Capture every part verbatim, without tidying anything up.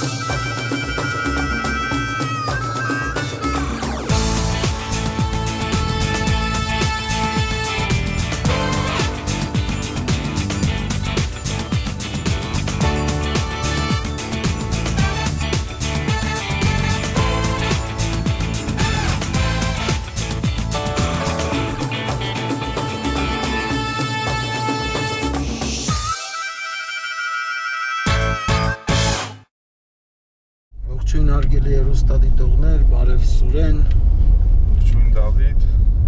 Ողջույն հարգելի հեռուստադիտողներ, բարև Սուրեն։ Ողջույն Դավիթ։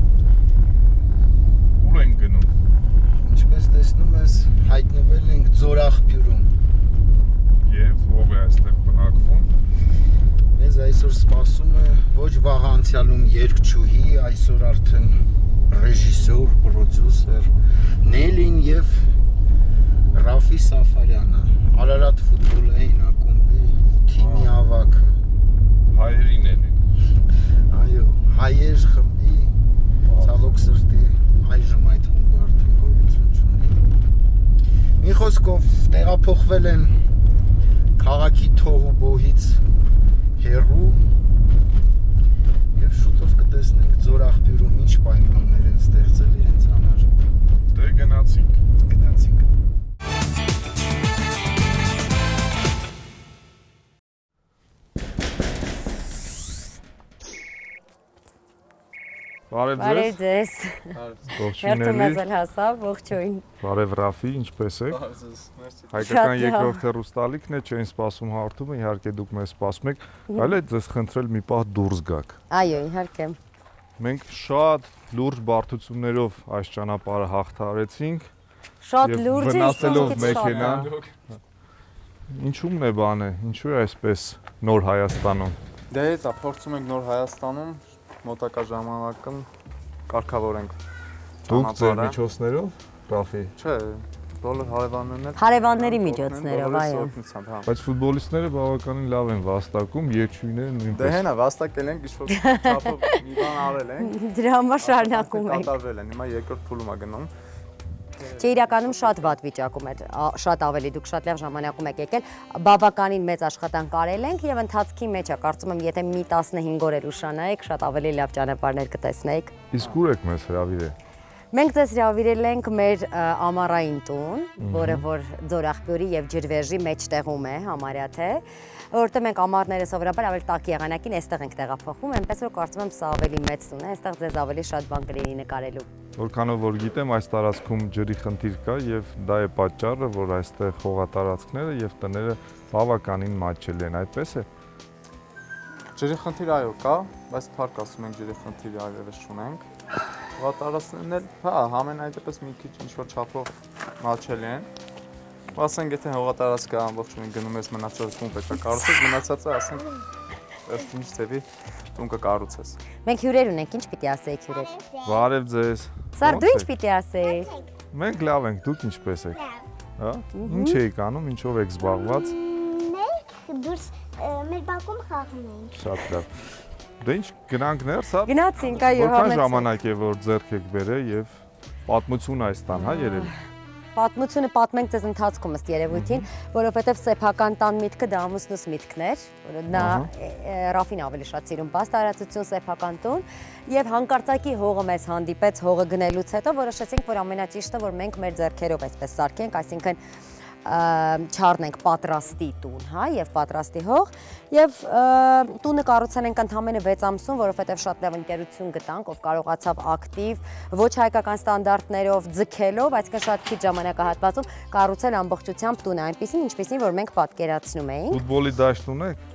Ուր ենք գնում։ Ինչպես տեսնում ես, հայտնվել ենք Ձորախբյուրում։ Եվ ով է այստեղ բնակվում։ Մեզ այսօր սպասում է ոչ վաղ անցյալում երգչուհի, այսօր արդեն ռեժիսոր, պրոդյուսեր Նելին եւ Ռաֆի Սաֆարյանը, Արարատ ֆուտբոլային ակումբի թիմի ավագը։ Հայերին են։ Այո, հայեր խմբի ցավոք սրտի այժմ այդ խումբը արդեն գոյություն չունի։ Մի խոսքով տեղափոխվել են քաղաքի թոհ ու բոհից հեռու եւ շուտով կտեսնենք Ձորախբյուրում ինչ պայմաններ են ստեղծել իրենց համար։ Դե գնացինք։ Գնացինք։ Բարև Բարև ձեզ։ ձեզ։ Ողջույն Հերթը մեզ Նելի։ էլ հասավ, ողջույն։ Բարև Ռաֆի, ինչպես եք։ Բարև ձեզ, մերսի։ Հայկական երկրորդ հեռուստալիքն է, չէին սպասում հարթումը, իհարկե դուք մեզ սպասում եք, այլ է ձեզ խնդրել մի պահ դուրս գաք։ Այո, իհարկե։ Մենք շատ լուրջ բարդություններով այս ճանապարհը հաղթահարեցինք։ Շատ լուրջ է, վնասելով մեքենան։ Ինչու՞մն է բանը, ինչու է այսպես Նոր Հայաստանում։ Դե դա փորձում ենք Նոր Հայաստանում մոտակա ժամանակում կարգավորենք։ Դուք ձեր միջոցներով, Ռաֆի։ Չէ, բոլոր հարևաններն էլ Հարևանների միջոցներով, այո։ Բայց ֆուտբոլիստները բավականին լավ են վաստակում, երգչուհիները Դե նույնպես։ հենա վաստակել ենք, ինչ-որ չափով մի բան արել ենք։ Դրա համար շարունակում ենք։ Կատարվել են, հիմա երկրորդ փուլում է գնում։ Չէ, իրականում շատ վատ վիճակում էր, շատ ավելի, դուք շատ լավ ժամանակում եք եկել, բավականին մեծ աշխատանք արել ենք եւ ընթացքի մեջ է, կարծում եմ, եթե մի տասնհինգ օր էլ ուշանայիք, շատ ավելի լավ ճանապարհներ կտեսնեիք։ Իսկ ուր եք մեզ հրավիրել։ Մենք ձեզ հրավիրել ենք մեր ամառային տուն, որը որ Ձորախբյուրի եւ Ջրվեժի մեջտեղում է, համարյա թե, որտեղ մենք ամառները սովորաբար ավելի տաք եղանակին այստեղ ենք տեղափոխվում, այնպես որ կարծում եմ սա ավելի մեծ տուն է, այստեղ ձեզ ավելի շատ բան կլինի նկարելու։ Որքանով որ գիտեմ, այս տարածքում ջրի խնդիր կա եւ դա է պատճառը, որ այստեղ հողատարածքները եւ տները բավականին մատչելի են, այդպես է։ Ջրի խնդիր այո կա, բայց փառք ասում ենք ջրի խնդիր այլևս չունենք։ Հողատարածքներն էլ, հա, համենայն դեպս մի քիչ ինչ-որ չափով մատչելի են։ Ասենք եթե հողատարածքը ամբողջովին գնում ես մնացած տուն պետք է կառուցես, մնացածը ասենք ըստ ինչ ձևի տուն կկառուցես։ Մենք հյուրեր ունենք, ինչ պիտի ասեիք հյուրեր։ Բարև ձեզ։ Սար, դու ինչ պիտի ասեիք։ Մենք լավ ենք, դուք ինչպես եք։ Հա։ Ինչ եք անում, ինչով եք զբաղված։ Մենք դուրս մեր բակում խաղում ենք։ Շատ լավ։ Դե ինչ գնանք ներս, հա։ Գնացինք, այո, Որքան համեցինք։ ժամանակ է որ ձեռք եք բերել եւ պատմություն այս տան, հա, երևի։ Պատմությունը պատմենք ձեզ ընթացքում ըստ երևույթին, որովհետև սեփական տան միտքը դա ամուսնուս միտքն էր, որ նա Ռաֆին ավելի շատ սիրում բաց տարածություն սեփական տուն, եւ հանկարծակի հողը մեզ հանդիպեց հողը գնելուց հետո որոշեցինք, որ ամենաճիշտը որ մենք մեր ձեռքերով այսպես սարքենք, այսինքն չառնենք պատրաստի տուն, հա, եւ պատրաստի հող, եւ տունը կառուցել ենք ընդամենը վեց ամսում, որովհետեւ շատ լավ ընկերություն գտանք, ով կարողացավ ակտիվ, ոչ հայկական ստանդարտներով ձգելով, այսինքն շատ քիչ ժամանակահատվածում կառուցել ամբողջությամբ տունը, այնպեսին, ինչպեսին, որ մենք պատկերացնում էինք։ Ֆուտբոլի դաշտ ունեք։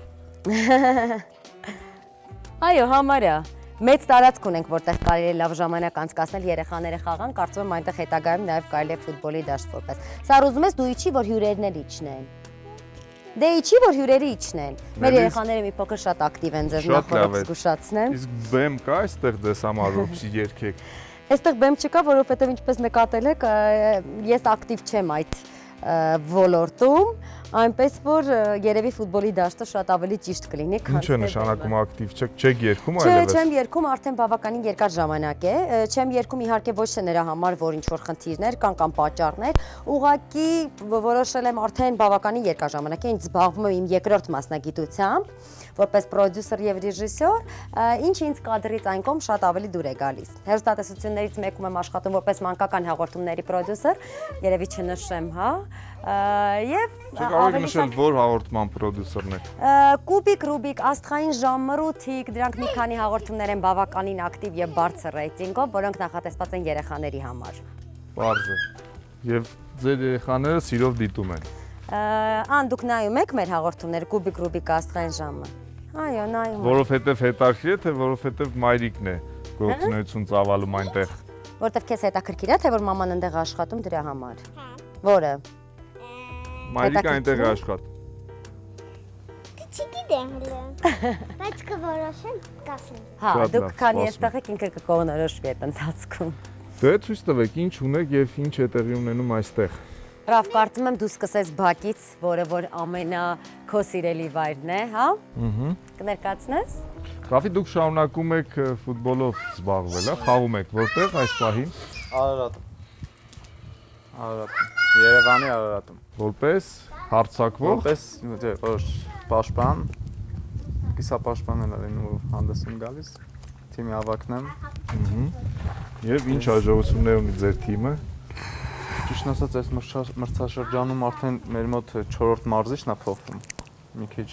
Այո, համարյա։ Մեծ տարածք ունենք, որտեղ կարելի է լավ ժամանակ անցկացնել, երեխաները խաղան, կարծում եմ այնտեղ հետագայում նաև կարելի է ֆուտբոլի դաշտ որպես։ Սա ուզում ես դու իջի, որ հյուրերն էլ իջնեն։ Դե իջի, որ հյուրերը իջնեն։ Մեր երեխաները մի փոքր շատ ակտիվ են, ձեզ նախորդ զգուշացնեմ։ Իսկ բեմ կա այստեղ դες համար որպեսզի երգեք։ Այստեղ բեմ չկա, որովհետև ինչպես նկատել եք, ես ակտիվ չեմ այդ ոլորտում, Այնպես որ երևի ֆուտբոլի դաշտը շատ ավելի ճիշտ կլինի, քան Ինչ է նշանակում ակտիվ չեք, չեք երգում Չէ, այլևս։ չեմ երգում, արդեն բավականին երկար ժամանակ է։ Չեմ երգում իհարկե ոչ թե նրա համար, որ ինչ-որ խնդիրներ կան կամ պատճառներ, ուղղակի որոշել եմ արդեն բավականին երկար ժամանակ է, ինձ զբաղվում եմ իմ երկրորդ մասնագիտությամբ, որպես պրոդյուսեր եւ ռեժիսոր, ինչը ինձ կադրից այն կողմ շատ ավելի դուր է գալիս։ Հեռուստատեսություններից մեկում եմ աշխատում որպես մանկական հաղորդումների պրոդյուսեր, երևի չնշեմ, հա, եւ Կարող եք նշել, որ հաղորդման պրոդյուսերն եք։ Կուբիկ, Ռուբիկ, Աստղային ժամ, Մրութիկ, դրանք մի քանի հաղորդումներ են բավականին ակտիվ եւ բարձր ռեյտինգով, որոնք նախատեսված են երեխաների համար։ Պարզ է։ Եվ ձեր երեխաները սիրով դիտում են։ Ան դուք նայում եք մեր հաղորդումները Կուբիկ, Ռուբիկ, Աստղային ժամը։ Այո, նայում եմ։ Որովհետև հետաքրքիր է, թե որովհետև մայրիկն է գործունեություն ծավալում այնտեղ։ Որտեվ քեզ հետաքրքիր է, թե որ մաման այնտեղ աշխատում դրա համար։ Որը։ Մայրիկը այնտեղ է աշխատում։ Չգիտեմ հələ, բայց կորոշեմ, կասեմ։ Հա, Շատ դուք լավ, քանի սպասում այստեղ եք ինքը կկողնորոշվի այդ ընթացքում։ Դե ցույց տվեք ինչ ունեք եւ ինչ է տեղի ունենում այստեղ։ Ռաֆ, կարծում եմ դու սկսես բակից, որը որ ամենա քո սիրելի վայրն է, հա։ Ահա։ Կներկայացնես։ Ռաֆի, դուք շարունակում եք ֆուտբոլով զբաղվել, հա, խաղում եք որտեղ այս պահին։ Արարատում։ Արարատում։ Երևանի Արարատում։ Որպես հարձակվող։ Որպես դե ոչ պաշտպան, կիսապաշտպան եմ լինում հանդես եմ գալիս, թիմի ավակն եմ։ Ահա։ Եվ ինչ հաջողություններ ունի ձեր թիմը։ Ճիշտ ասած, այս մրցաշրջանում արդեն մեր մոտ չորրորդ մարզիչն է փոխվում։ Մի քիչ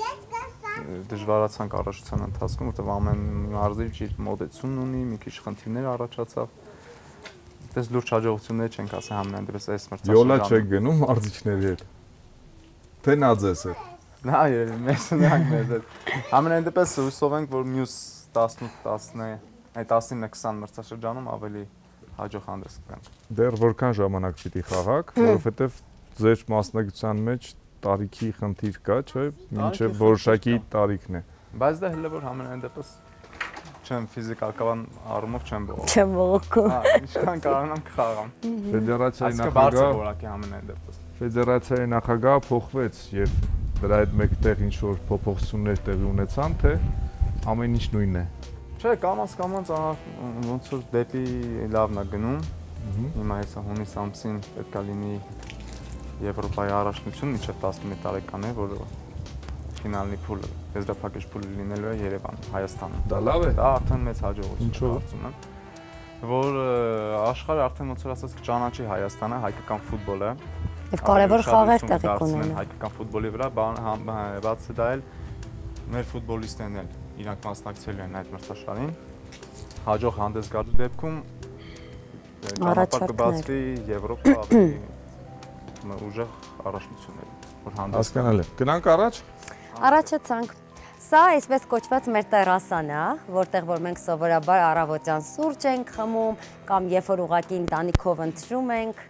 դժվարացանք առաջության ընթացքում, որտեղ ամեն մարզիչ իր մոդեցությունն ունի, մի քիչ խնդիրներ առաջացավ։ Դες լուրջ հաջողություններ չենք ասի համենայն դեպս այս մրցաշրջանում։ Յոլա չեք գնում մարզիչների հետ։ Թե նա ձեզ հետ։ Նա երևի մեզ նրանք մեզ հետ։ Համենայն դեպս հուսով ենք, որ մյուս տասնութ տասնը, այդ տասնինը քսան մրցաշրջանում ավելի հաջող հանդես կգանք։ Դեռ որքան ժամանակ պիտի խաղաք, որովհետև ձեր մասնագիտության մեջ տարիքի խնդիր կա, չէ՞, մինչև որոշակի տարիքն է։ Բայց դա հələ որ համենայն դեպս չեմ ֆիզիկական առումով չեմ բողոքում։ Չեմ բողոքում։ Հա, ինչքան կարողանամ կխաղամ։ Ֆեդերացիայի Այսինքն բարձր նախագահ որակի համենայն դեպս։ Ֆեդերացիայի նախագահը փոխվեց եւ դրա հետ մեկտեղ ինչ որ փոփոխություններ տեղի ունեցան, թե ամեն ինչ նույնն է։ Չէ, կամաց կամաց ոնց որ դեպի լավն է գնում։ Հիմա հեսա հունիս ամսին պետք է լինի Եվրոպայի առաջնություն մինչև տասնմեկ տարեկան է, որը ֆինալի փուլը, եզրափակիչ փուլը լինելու է Երևանում, Հայաստանում։ Դա լավ է։ Դա արդեն մեծ հաջողություն է, Ինչո՞վ։ կարծում եմ, որ աշխարհը արդեն ոնց որ ասած կճանաչի Հայաստանը, հայկական ֆուտբոլը։ Եվ կարևոր խաղեր տեղի կունենան։ Հայկական ֆուտբոլի վրա, բացի դա էլ մեր ֆուտբոլիստներն էլ իրանք մասնակցելու են այդ մրցաշարին։ Հաջող հանդես գալու դեպքում ճանապարհ կբացվի Եվրոպա ավելի ուժեղ առաջնությունների, որ հանդես Հասկանալի։ Գնանք առաջ։ Առաջը ցանկ։ Սա այսպես կոչված մեր տերասան է, որտեղ որ մենք սովորաբար առավոտյան սուրճ ենք խմում կամ երբ որ ուղակի ընտանիքով ընթրում ենք,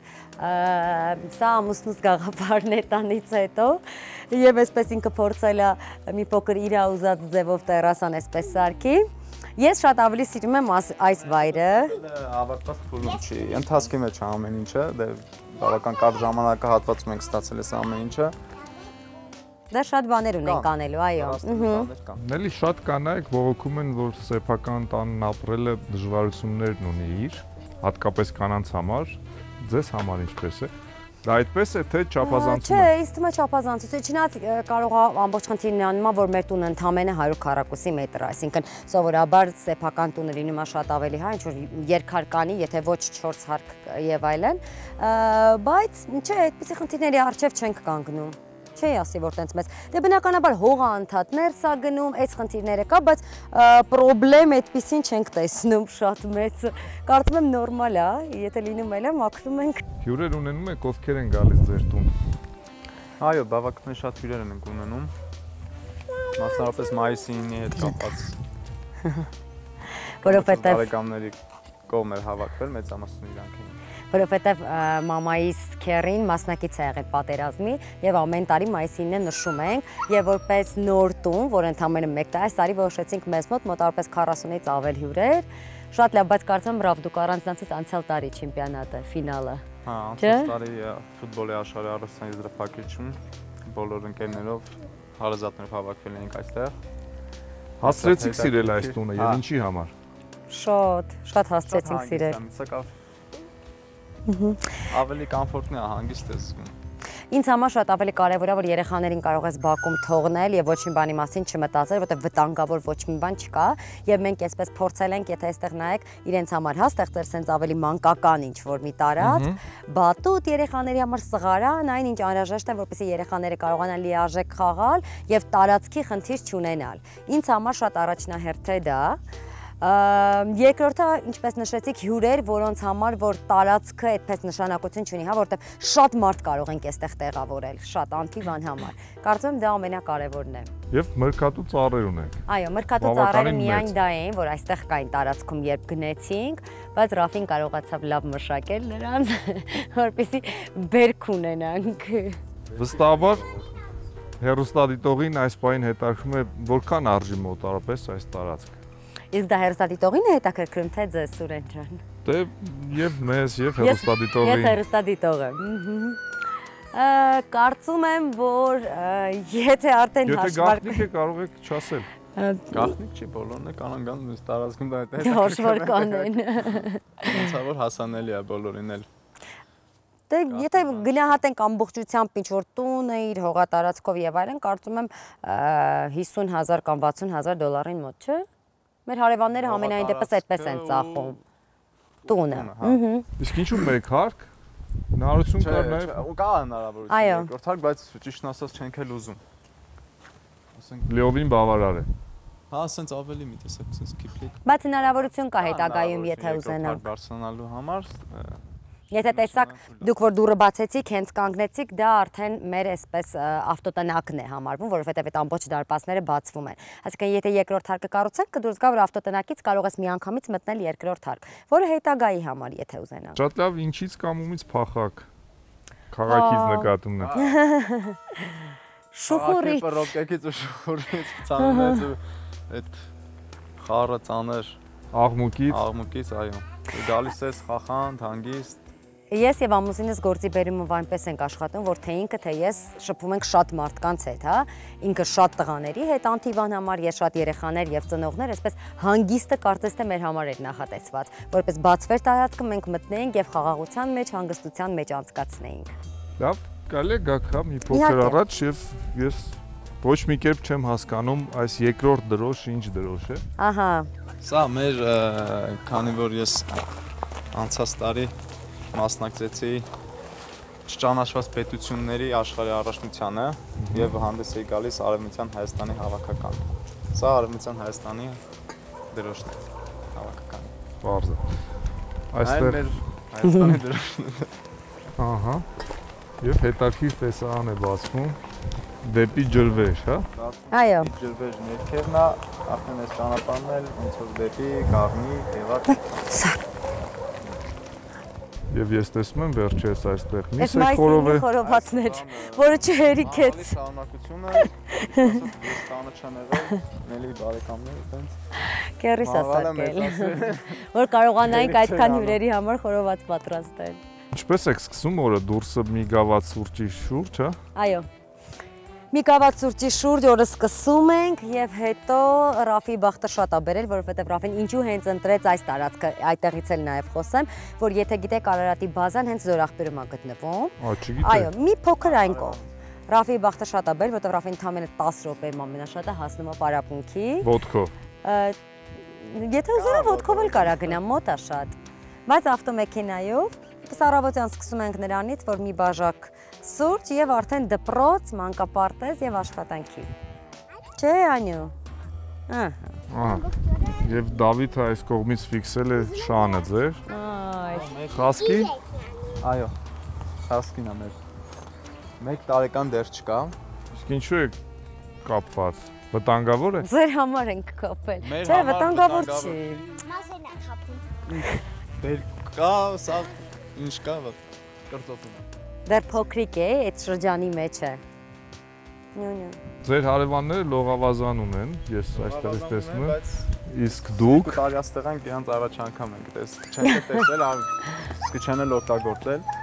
սա ամուսնուս գաղափարն է տանից հետո եւ այսպես ինքը փորձել է մի փոքր իր ուզած ձևով տերասան այսպես սարքի։ Ես շատ ավելի սիրում եմ այս վայրը։ Ավարտված փուլում չի, ընթացքի մեջ ամեն ինչը, դե բավական կարճ ժամանակահատվածում ենք ստացել այս ամեն ինչը։ Դա շատ բաներ ունենք անելու, այո։ Նելի շատ կանայք բողոքում են, որ սեփական տանն ապրելը դժվարություններն ունի իր, հատկապես կանանց համար, ձեզ համար ինչպես է։ Դա այդպես է, թե չափազանցում է։ Չէ, ինձ թվում է չափազանցություն։ Չնայած կարող է ամբողջ խնդիրն անում, որ մեր տունը ընդամենը հարյուր քառակուսի մետր է, այսինքն սովորաբար սեփական տունը լինում է շատ ավելի, հա, ինչ որ երկհարկանի, եթե ոչ չորս հարկ եւ այլն, բայց չէ, այդպիսի խնդիրների առջև չենք կանգնում։ Չի ասի, որ տենց մեծ։ Դե բնականաբար հողը անդադ ներս է գնում, այս խնդիրները կա, բայց պրոբլեմ այդպեսին չենք տեսնում շատ մեծ։ Կարծում եմ նորմալ է, եթե լինում էլ է, մաքրում ենք։ Հյուրեր ունենում եք, ովքեր են գալիս ձեր տուն։ Այո, բավականին շատ հյուրեր ենք ունենում։ Մասնավորապես մայիսինի հետ կապված։ Որովհետև բարեկամների կողմ էր հավաքվել մեծամասնություն իրանք էին։ Որովհետև մամայիս քերին մասնակից է եղել պատերազմի եւ ամեն տարի մայիսինն է նշում ենք եւ որպես նոր տուն, որ ընդամենը մեկ տարի, այս տարի որոշեցինք մեզ մոտ մոտավորապես քառասունից ավել հյուրեր։ Շատ լավ, բայց կարծեմ Ռաֆ դուք առանձնացած անցյալ տարի չեմպիոնատը, ֆինալը։ Հա, անցյալ տարի ֆուտբոլի աշխարհի առաջին եզրափակիչում բոլոր ընկերներով, հարազատներով հավաքվել էինք այստեղ։ Հասցրեցիք սիրել այս տունը եւ ինչի համար։ Շատ, շատ հասցրեցինք սիրել։ Սակավ ավելի կոմֆորտն է, հանգիստ է զգում։ Ինձ համար շատ ավելի կարևոր է, որ երեխաներին կարող ես բակում թողնել եւ ոչ մի բանի մասին չմտածել, որտեղ վտանգավոր ոչ մի բան չկա, եւ մենք այսպես փորձել ենք, եթե այստեղ նայեք, իրենց համար հա ստեղծել sense ավելի մանկական ինչ որ մի տարածք, բատուտ երեխաների համար սղարան, այն ինչ անհրաժեշտ է, որպեսզի երեխաները կարողանան լիարժեք խաղալ եւ տարածքի խնդիր չունենալ։ Ինձ համար շատ առաջնահերթ է դա։ Երկրորդը, ինչպես նշեցիք, հյուրեր, որոնց համար որ տարածքը այդպես նշանակություն չունի, հա, որտեղ շատ մարդ կարող ենք այստեղ տեղավորել, շատ անթիվ անհամար։ Կարծում եմ դա ամենակարևորն է։ Եվ մրգատու ծառեր ունենք։ Այո, մրգատու ծառերը միայն դա էին, որ այստեղ կային տարածքում, երբ գնեցինք, բայց Ռաֆին կարողացավ լավ մշակել նրանց, որպեսզի բերք ունենանք։ Վստահաբար հեռուստադիտողին այս պահին հետաքրքրում է որքան արժի մոտարապես այս տարածքը։ Իսկ դա հեռուստադիտողին է հետաքրքրում, թե ձեզ, Սուրեն ջան։ Դե եւ մեզ եւ հեռուստադիտողին։ Ես հեռուստադիտող եմ։ Կարծում եմ, որ եթե արդեն հաշվարկը Եթե գաղտնիք է, կարող եք չասել։ Գաղտնիք չի, բոլորն է կանան գան մեզ տարածքում դա այդ հաշվարկ անեն։ Ոնց է որ հասանելի է բոլորին էլ։ Դե եթե գնահատենք ամբողջությամբ ինչ-որ տունը իր հողատարածքով եւ այլն, կարծում եմ հիսուն հազար կամ վաթսուն հազար դոլարին մոտ, չէ՞։ Մեր հարևանները ամենայն դեպս այդպես են ծախում տունը։ Իսկ ինչու մեկ հարկ։ Հնարավորություն կար նաեւ։ Կա հնարավորություն երկրորդ հարկ, բայց ճիշտն ասած չենք էլ ուզում։ Ասենք Լեովին բավարար է։ Հա, ասենց ավելի մի տեսակ, ասենց քիփլիկ։ Բայց հնարավորություն կա հետագայում, եթե ուզենանք։ Բարսելոնալու համար Եթե տեսակ դուք որ դուռը բացեցիք, հենց կանգնեցիք, դա արդեն մեր այսպես ավտոտնակն է համարվում, որովհետև այդ ամբողջ դարպասները բացվում են։ Այսինքն եթե երկրորդ հարկը կառուցենք, կդուրս գա որ ավտոտնակից կարող ես միանգամից մտնել երկրորդ հարկ, որը հետագայի համար, եթե ուզենանք։ Շատ լավ, ինչից կամ ումից փախակ։ Քաղաքից նկատումն է։ Շուխուրի։ Ռոկեկից ու շուխուրից ցանեց ու այդ խառը ցաներ աղմուկից։ Աղմուկից, այո։ Գալիս ես խախանդ, հանգիստ։ Ես եւ ամուսինս գործի բերումով այնպես ենք աշխատում, որ թե ինքը, թե ես շփվում ենք շատ մարդկանց հետ, հա, ինքը շատ տղաների հետ, անթիվան համար, ես շատ երեխաներ եւ ծնողներ, այսպես հանգիստը կարծես թե մեր համար էր նախատեսված, որպես բացվեր տարածքը մենք մտնեինք եւ խաղաղության մեջ, հանգստության մեջ անցկացնեինք։ Լավ, կարելի է գաք հա մի փոքր առաջ եւ ես ոչ մի կերպ չեմ հասկանում այս երկրորդ դրոշը ինչ դրոշ է։ Ահա։ Սա մեր քանի որ ես անցած տարի մասնակցեցի չճանաչված պետությունների աշխարհի առաջնությանը եւ հանդես էի գալիս Արևմտյան Հայաստանի հավաքական։ Սա Արևմտյան Հայաստանի դրոշն է, հավաքական։ Բարձր։ Այստեղ մեր Հայաստանի դրոշն է։ Ահա։ Եվ հետաքրքիր տեսարան է բացվում դեպի ջրվեժ, հա։ Այո։ Ջրվեժ ներքևն է, արդեն այս ճանապարհն էլ ոնց որ դեպի Գառնի, Գևակ։ Եվ ես տեսնում եմ վերջերս այստեղ մի Այս մայիսի խորովածներ, որը չհերիքեց։ Շարունակությունը, ես տանը չեմ եղել, նելի բարեկամներ, այտենց։ Կերիս ասարկել, որ կարողանայինք այդքան հյուրերի համար խորոված պատրաստել։ Ինչպես եք սկսում օրը դուրսը մի գավաթ սուրճի շուրջ, հա։ Այո։ Մի գավաթ սուրճի շուրջ օրը սկսում ենք եւ հետո Ռաֆի բախտը շատ է բերել, որովհետեւ Ռաֆին ինչու հենց ընտրեց այս տարածքը, այդտեղից էլ նաեւ խոսեմ, որ եթե գիտեք Արարատի բազան հենց Զորախբերում է գտնվում։ Ա, չգիտեմ։ Այո, մի փոքր այն կողմ։ Ռաֆի բախտը շատ է բերել, որովհետեւ Ռաֆին ընդամենը տասը րոպեում ամենաշատը հասնում է Պարապմունքի։ Ոտքով։ Եթե ուզենա ոտքով էլ կարա գնա, մոտ է շատ։ Բայց ավտոմեքենայով Սարավոտյան սկսում ենք նրանից, որ մի բաժակ սուրճ եւ արդեն դպրոց, մանկապարտեզ եւ աշխատանքի։ Չէ, Անյու։ Ահա։ Ահա։ Եվ Դավիթը այս կողմից ֆիքսել է շանը ձեր։ Այ։ Խասկի։ Այո։ Խասկին է մեր։ մեկ տարեկան դեռ չկա։ Իսկ ինչու է կապված։ Վտանգավոր է։ Ձեր համար ենք կապել։ Չէ, վտանգավոր չի։ Մասեն է խափում։ Դեր կա, սա ինչ կա, կրծոտում է։ Դեռ փոքրիկ է, այդ շրջանի մեջ է։ Նյունյու։ Ձեր հարևանները լողավազան ունեն, ես այստեղից տեսնում եմ, իսկ դուք տարիաստեղանք իրանց առաջ անգամ ենք տես, չենք տեսել, իսկ չեն էլ օգտագործել։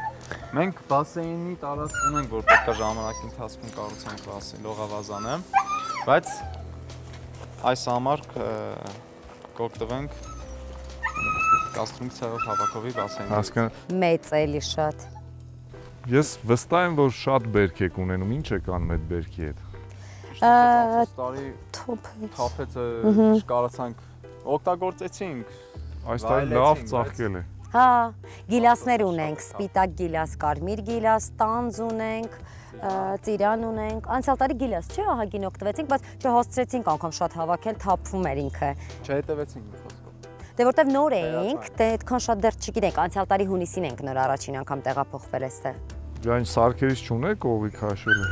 Մենք բասեյնի տարածք ունենք, որ պետք է ժամանակի ընթացքում կառուցենք բասեյն, լողավազանը, բայց այս համար կօգտվենք կոնստրուկցիայով հավաքովի բասեյնից։ Հասկանա։ Մեծ էլի շատ։ Ես վստահ եմ, որ շատ բերք եք ունենում, ինչ եք անում այդ բերքի հետ։ Տարի Թոփ։ թափեցը կարացանք, օգտագործեցինք։ Այս տարի լավ ծաղկել է։ Հա, գիլասներ ունենք, սպիտակ գիլաս, կարմիր գիլաս, տանձ ունենք, ծիրան ունենք։ Անցյալ տարի գիլաս չէ, ահագին օգտվեցինք, բայց չհասցրեցինք անգամ շատ հավաքել, թափվում էր ինքը։ Չհետևեցինք մի խոսքով։ Դե որտեվ նոր էինք, դե այդքան շատ դեռ չգիտենք, անցյալ տարի հունիսին ենք նոր առաջին անգամ տեղափոխվել էստեղ։ Այն սարքերից չունեք ողի քաշելը։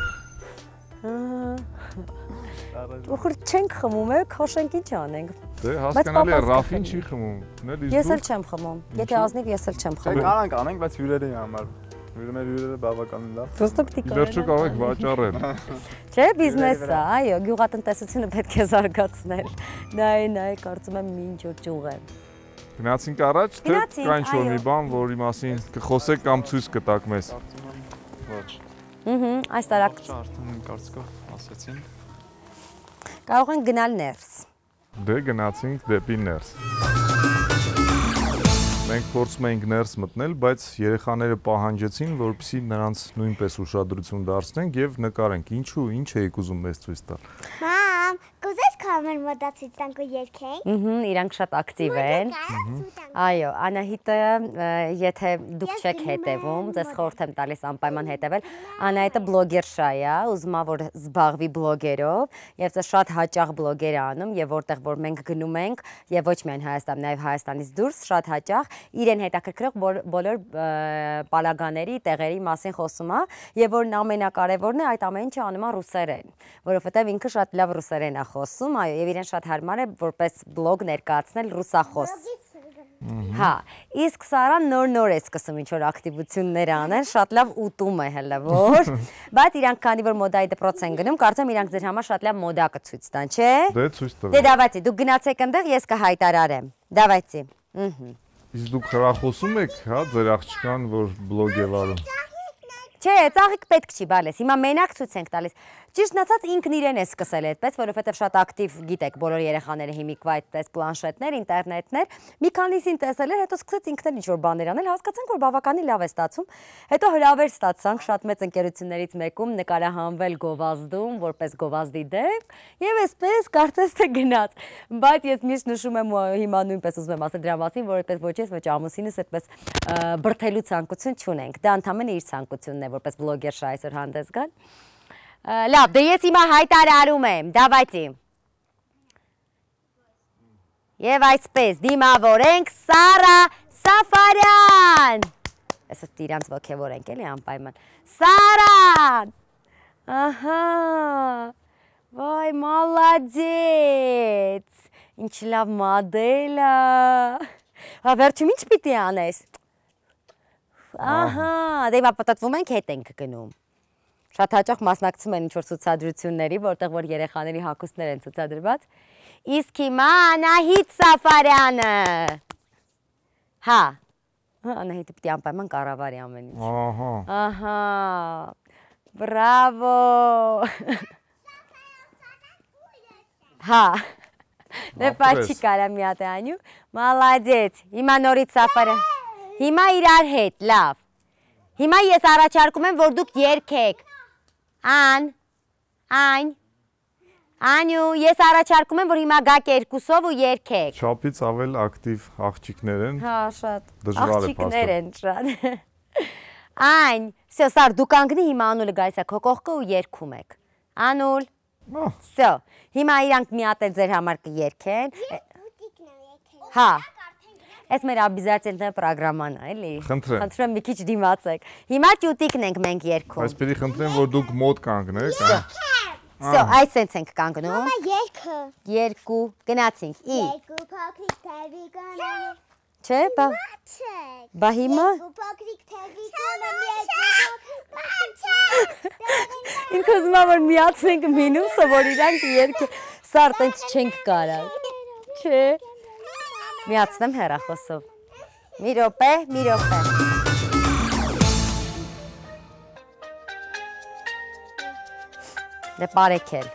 Ուխր չենք խմում, է, քաշենք ինչ անենք։ Դե հասկանալի է, Ռաֆին չի խմում։ Ես էլ չեմ խմում։ Եթե ազնիվ ես էլ չեմ Չէ, խմում։ կարանք անենք, բայց հյուրերի համար։ Հյուրեր հյուրերը բավականին լավ։ Ոստոք դիկա։ Վերջը կարող եք վաճառել։ Չէ, բիզնես է, այո, գյուղատնտեսությունը պետք է զարգացնել։ Նայ, նայ, կարծում եմ ինչ որ ճյուղ է։ Գնացինք առաջ, թե կա ինչ-որ մի բան, որի մասին կխոսեք կամ ցույց կտաք մեզ։ Ոչ։ Ահա, այս տարակ Արդեն կարծիքով ասեցին։ կարող են գնալ ներս։ Դե գնացինք դեպի ներս։ Մենք փորձում էինք ներս մտնել, բայց երեխաները պահանջեցին, որպեսզի նրանց նույնպես ուշադրություն դարձնենք եւ նկարենք։ Ինչու, ինչ էիք ուզում մեզ ցույց տալ։ Մամ, կուզես կամեր մոտացից տանք ու երկենք։ Ահա, իրանք շատ ակտիվ են։ Այո, Անահիտը, եթե դուք չեք հետևում, ձեզ խորհուրդ եմ տալիս անպայման հետևել։ Անահիտը բլոգերշա է, ուզում է որ զբաղվի բլոգերով, եւ դա շատ հաճախ բլոգեր է անում, եւ որտեղ որ մենք գնում ենք, եւ ոչ միայն Հայաստան, նաեւ Հայաստանից դուրս շատ հաճախ իրեն հետաքրքրող բոլոր պալագաների, տեղերի մասին խոսում է, եւ որն ամենակարևորն է, այդ ամեն ինչը անում է ռուսերեն, որովհետեւ ինքը շատ լավ ռուսերեն է խոսում, այո, եւ իրեն շատ հարմար է որպես բլոգ ներկայացնել ռուսախոս։ Հա, իսկ Սարան նոր-նոր է սկսում ինչ-որ ակտիվություններ անել, շատ լավ ուտում է հələ որ, բայց իրանք քանի որ մոդայի դպրոց են գնում, կարծեմ իրանք ձեր համար շատ լավ մոդա կցույց տան, չէ։ Դե ցույց տվեք։ Դե դավայցի, դուք գնացեք այնտեղ, ես կհայտարարեմ։ Դավայցի։ Ըհը։ Իսկ դուք խրախուսում եք, հա, ձեր աղջկան, որ բլոգ է վարում։ Չէ, ծաղիկ պետք չի, բալես, հիմա մենակ ցույց ենք տալիս։ Ճիշտ ասած ինքն իրեն է սկսել այդպես, որովհետև շատ ակտիվ գիտեք, բոլոր երեխաները հիմիկվա այդպես պլանշետներ, ինտերնետներ, մի քանիսին տեսել էր, հետո սկսեց ինքն էլ ինչ-որ բաներ անել, հասկացանք, որ բավականին լավ է ստացում։ Հետո հրավեր ստացանք շատ մեծ ընկերություններից մեկում նկարահանվել գովազդում, որպես գովազդի դեպք, եւ այսպես կարծես թե գնաց։ Բայց ես միշտ նշում եմ հիմա նույնպես ուզում եմ ասել դրա մասին, որ այդպես ոչ ես, ոչ ամուսինս այդպես բրթելու ցանկություն չունենք։ Դա ընդհանրապես իր ցանկությունն է, որպես բլոգերշա այսօր հանդես գալ։ Լավ, դե ես հիմա հայտարարում եմ, դավայցի։ Եվ այսպես դիմավորենք Սարա Սաֆարյան։ Այսօր իրանց ոգևորենք էլի անպայման։ Սարան։ Ահա։ Վայ, մալադեց։ Ինչ լավ մոդել է։ Հա վերջում ինչ պիտի անես։ Ահա, դե հիմա պատտվում ենք հետ ենք գնում։ Շատ հաճախ մասնակցում են ինչ-որ ցուցադրությունների, որտեղ որ երեխաների հագուստներ են ցուցադրված։ Իսկ հիմա Անահիտ Սաֆարյանը։ Հա։ Անահիտը պիտի անպայման կառավարի ամեն ինչ։ Ահա։ Ահա։ Բրավո։ Հա։ Դե պաչի կարա մի հատ անյու։ Մալադեց։ Հիմա նորից Սաֆարյան։ Հիմա իրար հետ, լավ։ Հիմա ես առաջարկում եմ, որ դուք երգեք։ Ան, այն, անյու, ես առաջարկում եմ, որ հիմա գաք երկուսով ու երգեք։ Չափից ավել ակտիվ աղջիկներ են։ Հա, շատ։ Դժվար է աղջիկներ են շատ։ Այն, սյո, Սար, դու կանգնի հիմա Անուլը գայս է քո կողքը ու երգում եք։ Անուլ։ Սյո, հիմա իրանք մի հատ էլ ձեր համար կերգեն։ Հա։ Այս մեր обязательная պրոգրաման է, էլի։ Խնդրեմ։ Խնդրեմ մի քիչ դիմացեք։ Հիմա ճուտիկն ենք մենք երգում։ Այս պիտի խնդրեմ, որ դուք մոտ կանգնեք, հա։ Սո, այս sense ենք կանգնում։ Մամա երկը։ Երկու, գնացինք։ Ի։ Երկու փոքրիկ թևի կոնեմ։ Չէ, բա։ Չեք։ Բա հիմա։ Երկու փոքրիկ թևի կոնեմ, երկու փոքրիկ։ Ինքը ուզում է որ միացնենք մինուսը, որ իրանք երգը սար տենց չենք կարա։ Չէ։ Միացնեմ հեռախոսով։ Մի րոպե, մի րոպե։ Դե բարեկել։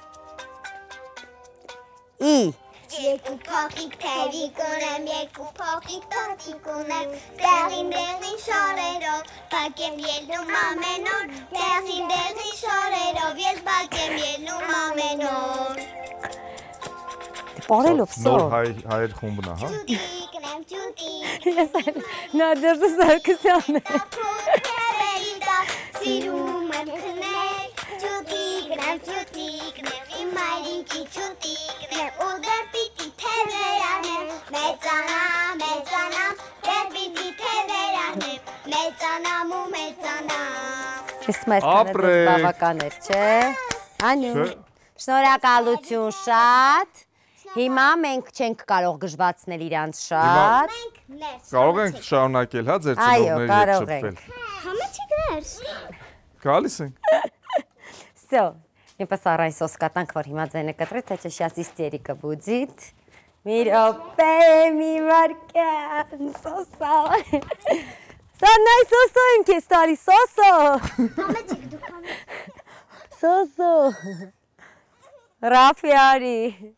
Ի Երկու փոխիկ թևիկ ունեմ, երկու փոխիկ տոտիկ ունեմ, տեղին տեղին շորերով, բակեմ ելնում ամեն օր, տեղին տեղին շորերով, ես բակեմ ելնում ամեն օր։ Բարելով սո։ Նոր հայ հայեր խումբն է, հա։ Ճուտիկ նեմ ճուտիկ։ Ես այլ Նադերդը Սարգսյանն է։ Թերերի դա սիրում եմ քնել, ճուտիկ նեմ ճուտիկ նեմ, իմ մայրիկի ճուտիկ նեմ, ու դեր պիտի թևերանեմ, մեծանամ, մեծանամ, դեր պիտի թևերանեմ, մեծանամ ու մեծանամ։ Իսկ մեզ կանեць բավական էր, չէ։ Անյու։ Շնորհակալություն շատ։ Հիմա մենք չենք կարող գժվացնել իրանց շատ։ Կարող ենք շարունակել, հա, ձեր ծնողների հետ շփվել։ Համեցեք ներս։ Գալիս ենք։ Всё. Не посарай соскатанք, որ հիմա ձենը կտրի, թե չէ сейчас истерика будет. Մի րոպե, մի վարքան, սոսո։ Սանայ սոսո եմ քեզ տարի, սոսո։ Համեցեք դուք համեցեք։ Սոսո։ Ռաֆիարի։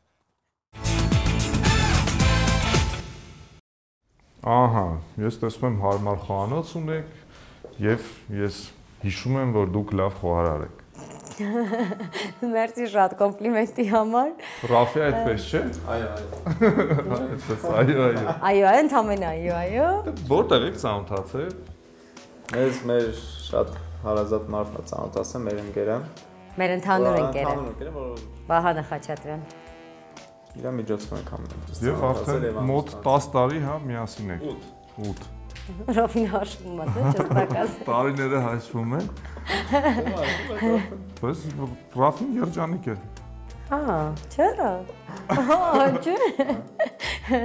Ահա, ես տեսնում եմ հարմար խոհանոց ունեք եւ ես հիշում եմ, որ դուք լավ խոհարար եք։ Մերսի շատ կոմպլիմենտի համար։ Ռաֆի այդպես չէ։ Այո, այո։ Այդպես, այո, այո։ Այո, ընդամենը այո, այո։ Որտեղ եք ծանոթացել։ Մեզ մեր շատ հարազատ մարդն է ծանոթացել, մեր ընկերը։ Մեր ընդհանուր ընկերը։ Ընդհանուր ընկերը, որ Վահանը Խաչատրյան։ իր միջոցով ենք ամենից։ Եվ արդեն մոտ տասը տարի, հա, միասին եք։ ութ։ Ռոֆին հաշվում է, չէ՞, ճշտակաս։ Տարիները հաշվում են։ Բայց Ռաֆին երջանիկ է։ Հա, չէ՞։ Հա, չէ։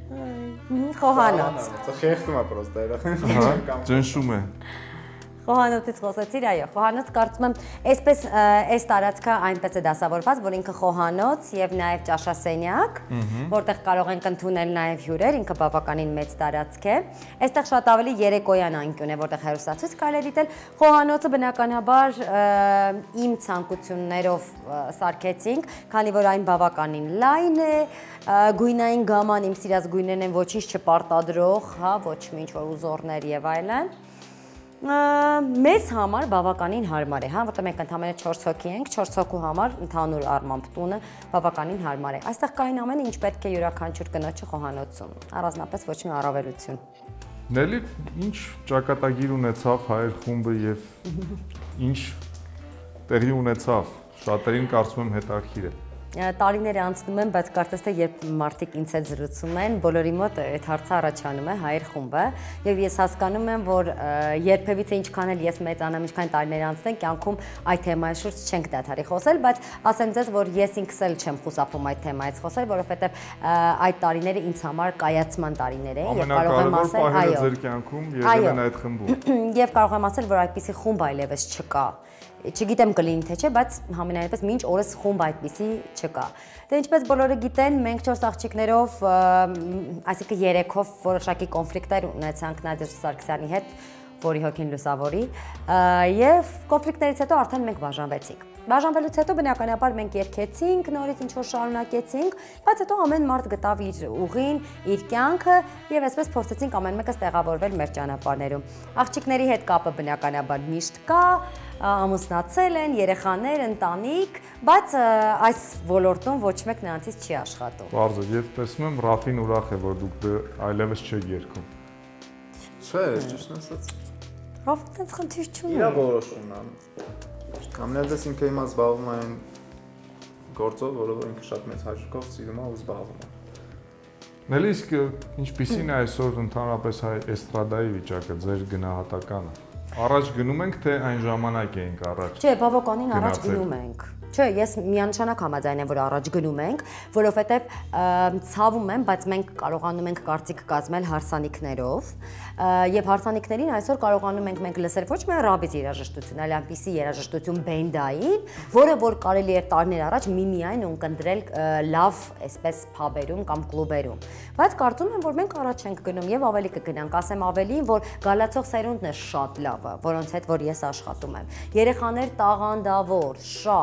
Խոհանոց։ Խեղդում է պրոստը երախան։ Հա, ճնշում է։ Խոհանոցից խոսեցիր, այո, խոհանոց կարծում եմ, այսպես այս տարածքը այնպես է դասավորված, որ ինքը խոհանոց եւ նաեւ ճաշասենյակ, որտեղ կարող ենք ընդունել նաեւ հյուրեր, ինքը բավականին մեծ տարածք է։ Այստեղ շատ ավելի երեկոյան անկյուն է, որտեղ հեռուստացույց կարելի է դիտել։ Խոհանոցը բնականաբար իմ ցանկություններով սարքեցինք, քանի որ այն բավականին լայն է, գույնային գաման իմ սիրած գույներն են, ոչինչ չպարտադրող, հա, ոչ մի ինչ-որ ուզորներ եւ այլն։ Մեզ համար բավականին հարմար է, հա, որտեղ մենք ընդամենը չորս հոգի ենք, չորս հոգու համար ընդհանուր առմամբ տունը բավականին հարմար է։ Այստեղ կային ամեն ինչ պետք է յուրաքանչյուր կնոջը խոհանոցում, առանձնապես ոչ մի առավելություն։ Նելի, ինչ ճակատագիր ունեցավ հայեր խումբը եւ ինչ տեղի ունեցավ, շատերին կարծում եմ հետաքրքիր է։ Տարիները անցնում են, բայց կարծես թե երբ մարդիկ ինձ հետ զրուցում են, բոլորի մոտ այդ հարցը առաջանում է հայեր խումբը, եւ ես հասկանում եմ, որ երբևիցե ինչքան էլ ես մեծանամ, ինչքան տարիներ անցնեն, կյանքում այդ թեմայի շուրջ չենք դադարի խոսել, բայց ասեմ ձեզ, որ ես ինքս էլ չեմ խուսափում այդ թեմայից խոսել, որովհետեւ այդ տարիները ինձ համար կայացման տարիներ են, եւ կարող եմ ասել, այո, ձեր կյանքում եղել են այդ խմբում։ Եվ կարող եմ ասել, որ այդպիսի խումբ այլևս չկա։ Չգիտեմ կլինի թե չէ, բայց համենայնպես մինչ օրս խումբ այդպիսի չկա։ Դե ինչպես բոլորը գիտեն, մենք չորս աղջիկներով, այսինքն երեքով որոշակի կոնֆլիկտներ ունեցանք Նադեր Սարգսյանի հետ, որի հոգին լուսավորի, եւ կոնֆլիկտներից հետո արդեն մենք բաժանվեցինք։ Բաժանվելուց հետո բնականաբար մենք երկեցինք, նորից ինչ-որ շարունակեցինք, բայց հետո ամեն մարդ գտավ իր ուղին, իր կյանքը եւ այսպես փորձեցինք ամեն մեկս տեղավորվել մեր ճանապարհներում։ Աղջիկների հետ կապը բնականաբար միշտ կա, ամուսնացել են, երեխաներ, ընտանիք, բայց այս ոլորտում ոչ մեկ նրանցից չի աշխատում։ Բարձր, եւ տեսնում եմ Ռաֆին ուրախ է, որ դուք այլևս չեք երգում։ Չէ, ճիշտ ասած։ Ռաֆին տենց խնդիր չունի։ Իրա որոշումն է։ Ամենալեզես ինքը հիմա զբաղվում է այն գործով, որով ինքը շատ մեծ հաճույքով սիրում է ու զբաղվում է։ Նելի, իսկ ինչպիսին է այսօր ընդհանրապես հայ էստրադայի վիճակը, ձեր գնահատականը։ Առաջ գնում ենք, թե այն ժամանակ էինք առաջ։ Չէ, բավականին առաջ գնում ենք։ Չէ, ես միանշանակ համաձայն եմ, որ առաջ գնում ենք, որովհետև ցավում եմ, բայց մենք կարողանում ենք կարծիք կազմել հարսանիքներով, եւ հարսանիքներին այսօր կարողանում ենք մենք լսել ոչ միայն ռաբից երաժշտություն, այլ այնպիսի երաժշտություն բենդային, որը որ կարելի էր տարիներ առաջ միմիայն ունկնդրել լավ, այսպես փաբերում կամ կլուբերում։ Բայց կարծում եմ, որ մենք առաջ ենք գնում եւ ավելի կգնանք, ասեմ ավելին, որ գալացող սերունդն է շատ լավը, որոնց հետ որ ես աշխատում եմ։ Երեխաներ տաղանդավոր, շատ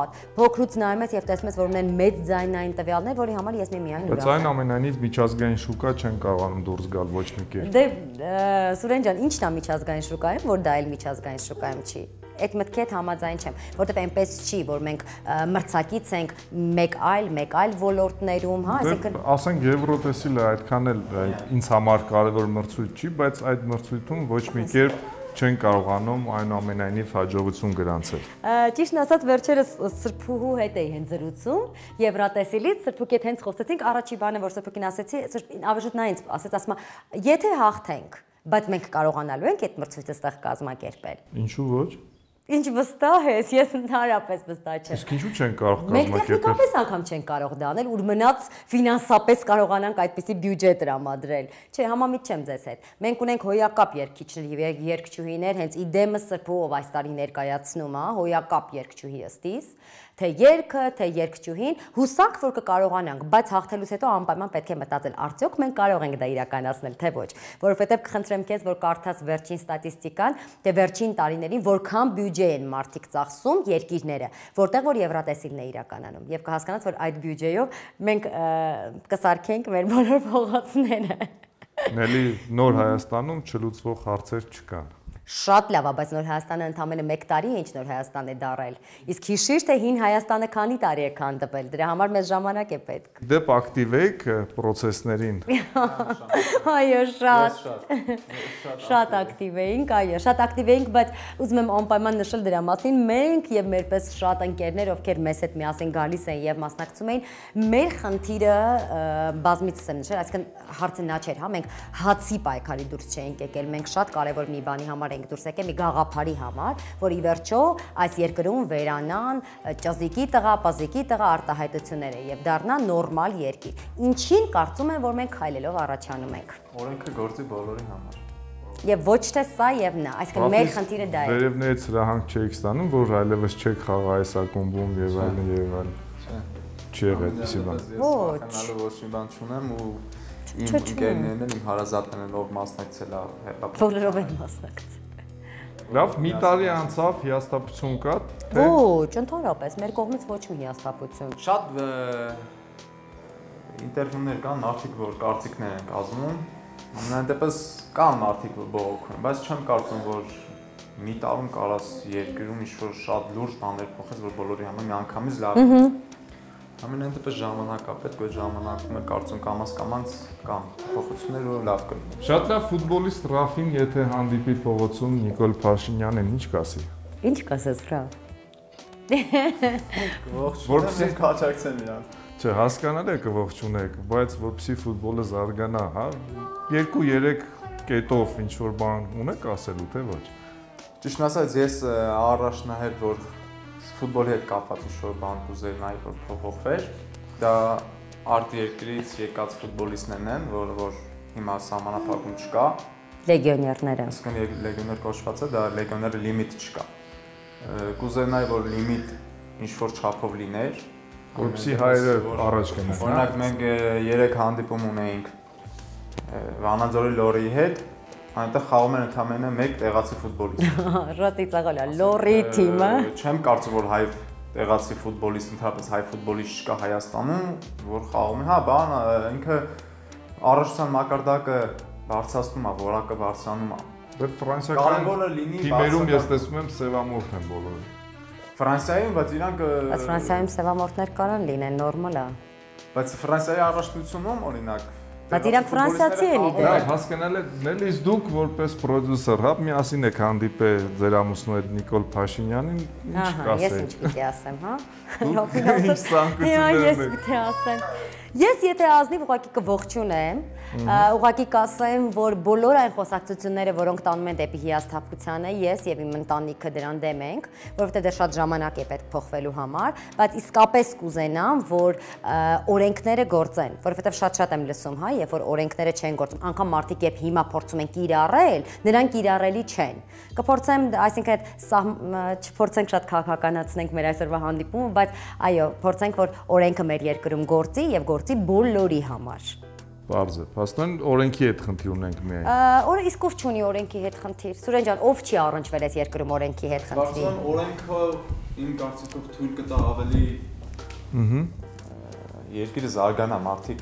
փոքրուց նայում ես եւ տեսնում ես, որ ունեն մեծ ձայնային տվյալներ, որի համար ես միայն ուրախ եմ։ Բայց այն ամենայնիվ միջազգային շուկա չեն կարողանում դուրս գալ ոչ մի կերպ։ Դե Սուրեն ջան, ի՞նչն է միջազգային շուկայում, որ դա էլ միջազգային շուկայում չի։ Այդ մտքի հետ համաձայն չեմ, որովհետև այնպես չի, որ մենք մրցակից ենք մեկ այլ, մեկ այլ ոլորտներում, հա, այսինքն ասենք Եվրոտեսիլը այդքան էլ ինձ համար կարևոր մրցույթ չի, բայց այդ մրցույթում ոչ մի կերպ չեն կարողանում այնուամենայնիվ հաջողություն գրանցել։ Ճիշտն ասած, վերջերս Սրբուհու հետ էի հենց զրուցում Եվրոտեսիլից, Սրբուկի հետ հենց խոսեցինք, առաջի բանը, որ Սրբուկին ասեցի, ավեշուտ նա ինձ ասեց, ասում է, եթե հաղթենք, բայց մենք կարողանալու ենք այդ մրցույթը ստեղ կազմակերպել։ Ինչու ոչ։ Ինչ վստահ ես, ես ընդհանրապես վստահ չեմ։ Իսկ ինչու չեն կարող Մենք կազմակերպել։ տեխնիկապես անգամ չեն կարող դա անել, ուր մնաց ֆինանսապես կարողանանք այդպիսի բյուջե տրամադրել։ Չէ, համամիտ չեմ ձեզ հետ։ Մենք ունենք հոյակապ երգիչներ եւ երգչուհիներ, հենց իդեմը Սրբուհով այս տարի ներկայացնում է, հոյակապ երգչուհի ըստիս, թե երգը, թե երգչուհին, հուսանք, որ կկարողանանք, բայց հաղթելուց հետո անպայման պետք է մտածել, արդյոք մենք կարող ենք դա իրականացնել, թե ոչ, որովհետև կխնդրեմ քեզ, որ կարդաս վերջին ստատիստիկան, թե վերջին տարիներին որքան բյուջե են մարդիկ ծախսում երկիրները, որտեղ որ Եվրոտեսիլն է իրականանում, եւ կհասկանաս, որ այդ բյուջեով մենք կսարքենք մեր բոլոր փողոցները։ Նելի նոր Հայաստանում չլուծվող հարցեր չկան։ Շատ լավ է, բայց Նոր Հայաստանը ընդամենը մեկ տարի է, ինչ Նոր Հայաստան է դարել։ Իսկ հիշիր, թե հին Հայաստանը քանի տարի է քանդվել, դրա համար մեզ ժամանակ է պետք։ Դեպ ակտիվեիք պրոցեսներին։ Այո, շատ։ Շատ ակտիվ էինք, այո, շատ ակտիվ էինք, բայց ուզում եմ անպայման նշել դրա մասին, մենք եւ մերպես շատ ընկերներ, ովքեր մեզ հետ միասին գալիս են եւ մասնակցում էին, մեր խնդիրը բազմիցս եմ նշել, այսինքն հարցը նա չէր, հա, մենք հացի պայքարի դուրս չէինք եկել, մենք շատ կարեւոր մի բանի համար ենք դուրս եկել, մի գաղափարի համար, որ ի վերջո այս երկրում վերանան ճազիկի տղա, պազիկի տղա արտահայտությունները եւ դառնան նորմալ երկիր։ Ինչին կարծում եմ, որ մենք քայլելով առաջանում ենք։ Օրենքը գործի բոլորի համար։ Եվ ոչ թե սա եւ նա, այսինքն մեր խնդիրը դա է։ Վերևներից հրահանգ չեք ստանում, որ այլևս չեք խաղա այս ակումբում եւ այլն եւ այլն։ Չի եղել այդպեսի բան։ Ոչ։ Ոչ մի բան չունեմ ու իմ ընկերներն են, իմ հարազատներն ով մասնակցել է հեղափոխության։ Բոլորով են մասնակցել։ Լավ, մի տարի անցավ, հիասթափություն կա, թե Ոչ, ընդհանրապես մեր կողմից ոչ մի հիասթափություն։ Շատ ինտերվյուներ կան, մարդիկ որ կարծիքներ են կազմում, ամենայն դեպս կան մարդիկ որ բողոքում, բայց չեմ կարծում որ մի տարում կարաս երկրում ինչ-որ շատ լուրջ բաներ փոխես, որ բոլորի համար միանգամից լավ է։ Ամենայն դեպս ժամանակ է պետք, որ ժամանակում է կարծում կամաց-կամաց կամ փոխություններ որ լավ կլինի։ շատ լավ ֆուտբոլիստ Ռաֆին, եթե հանդիպի փողոցում Նիկոլ Փաշինյանին, ինչ կասի։ Ինչ կասես, Ռա։ Որպեսզի քաչակցեն իրան։ Չէ, հասկանալ է կողջունեք, բայց որպեսզի ֆուտբոլը զարգանա, հա, երկու-երեք կետով ինչ որ բան ունեք ասելու, թե ոչ։ Ճիշտն ասած, ես առաջնահերթ որ ֆուտբոլի հետ կապված ինչ-որ բան կուզեի նայ որ փոխվեր, դա արտերկրից եկած ֆուտբոլիստներն են, որը որ հիմա սահմանափակում չկա։ Լեգիոներները։ Այսինքն լեգիոներ կոչված է, դա լեգիոները լիմիտ չկա։ Կուզեի նայ որ լիմիտ ինչ-որ չափով լիներ, որպեսզի հայերը առաջ գնան։ Օրինակ մենք երեք հանդիպում ունեինք Վանաձորի Լորիի հետ, այնտեղ խաղում են ընդամենը մեկ տեղացի ֆուտբոլիստ։ Շատ ծաղալ է, Լորի թիմը։ Չեմ կարծում որ հայ տեղացի ֆուտբոլիստ, ընդհանրապես հայ ֆուտբոլիստ չկա Հայաստանում, որ խաղում է, հա, բան, ինքը առաջացան մակարդակը բարձրացնում է, որակը բարձրանում է։ Դե ֆրանսիական թիմերում ես տեսնում եմ սևամորթ են բոլորը։ Ֆրանսիայում, բայց իրանք Բայց Ֆրանսիայում սևամորթներ կարան լինեն, նորմալ է։ Բայց Ֆրանսիայի առաջնությունում օրինակ Բայց իրանք ֆրանսիացի են իդե։ Դա հասկանալ եք, նելիս դուք որպես պրոդյուսեր, հա, միասին եք հանդիպել ձեր ամուսնու հետ Նիկոլ Փաշինյանին, ինչ կասեք։ Ես ինչ պիտի ասեմ, հա։ Ինչ ցանկություններ Ես պիտի ասեմ։ Ես եթե ազնիվ ուղղակի կողջունեմ, ուղղակի կասեմ, որ բոլոր այն խոսակցությունները, որոնք տանում են դեպի հիասթափությանը, ես եւ իմ ընտանիքը դրան դեմ ենք, որովհետեւ դեռ շատ ժամանակ է պետք փոխվելու համար, բայց իսկապես կուզենամ, որ օրենքները գործեն, որովհետեւ շատ-շատ եմ լսում, հա, երբ որ օրենքները չեն գործում, անգամ մարդիկ երբ հիմա փորձում են կիրառել, նրանք կիրառելի չեն։ Կփորձեմ, այսինքն այդ չփորձենք շատ քաղաքականացնենք մեր այսօրվա հանդիպումը, բայց այո, փորձենք, որ օրենքը մեր երկրում գործի եւ գործի բոլորի համար։ Պարզ է, փաստորեն օրենքի հետ խնդիր ունենք միայն։ Օրը իսկ ով չունի օրենքի հետ խնդիր։ Սուրեն ջան, ով չի առնչվել այս երկրում օրենքի հետ խնդրի։ Բարձրան օրենքը իմ կարծիքով թույլ կտա ավելի Ահա երկիրը զարգանա, մարդիկ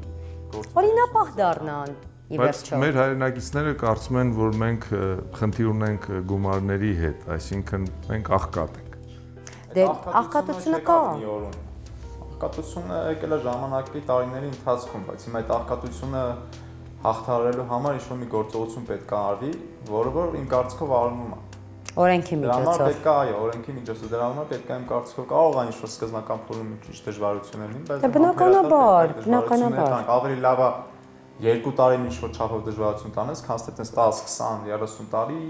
օրինապահ դառնան ի Բայց վերջո։ մեր հայրենակիցները կարծում են, որ մենք խնդիր ունենք գումարների հետ, այսինքն մենք աղքատ ենք։ Դե աղքատությունը կա։ Աղքատությունը եկել է ժամանակի տարիների ընթացքում, բայց հիմա այդ աղքատությունը հաղթահարելու համար ինչ-որ մի գործողություն պետք է արվի, որը որ իմ կարծիքով արվում է։ Օրենքի Դրա համար միջոցով։ պետք է, այո, օրենքի միջոցով դրա համար պետք է իմ կարծիքով կարող է ինչ-որ սկզբնական փուլում ինչ դժվարություններ լինեն, բայց բնականաբար, բնականաբար։ Ավելի լավ է երկու տարի ինչ-որ չափով դժվարություն տանես, քան թե տես տասը, քսան, երեսուն տարի։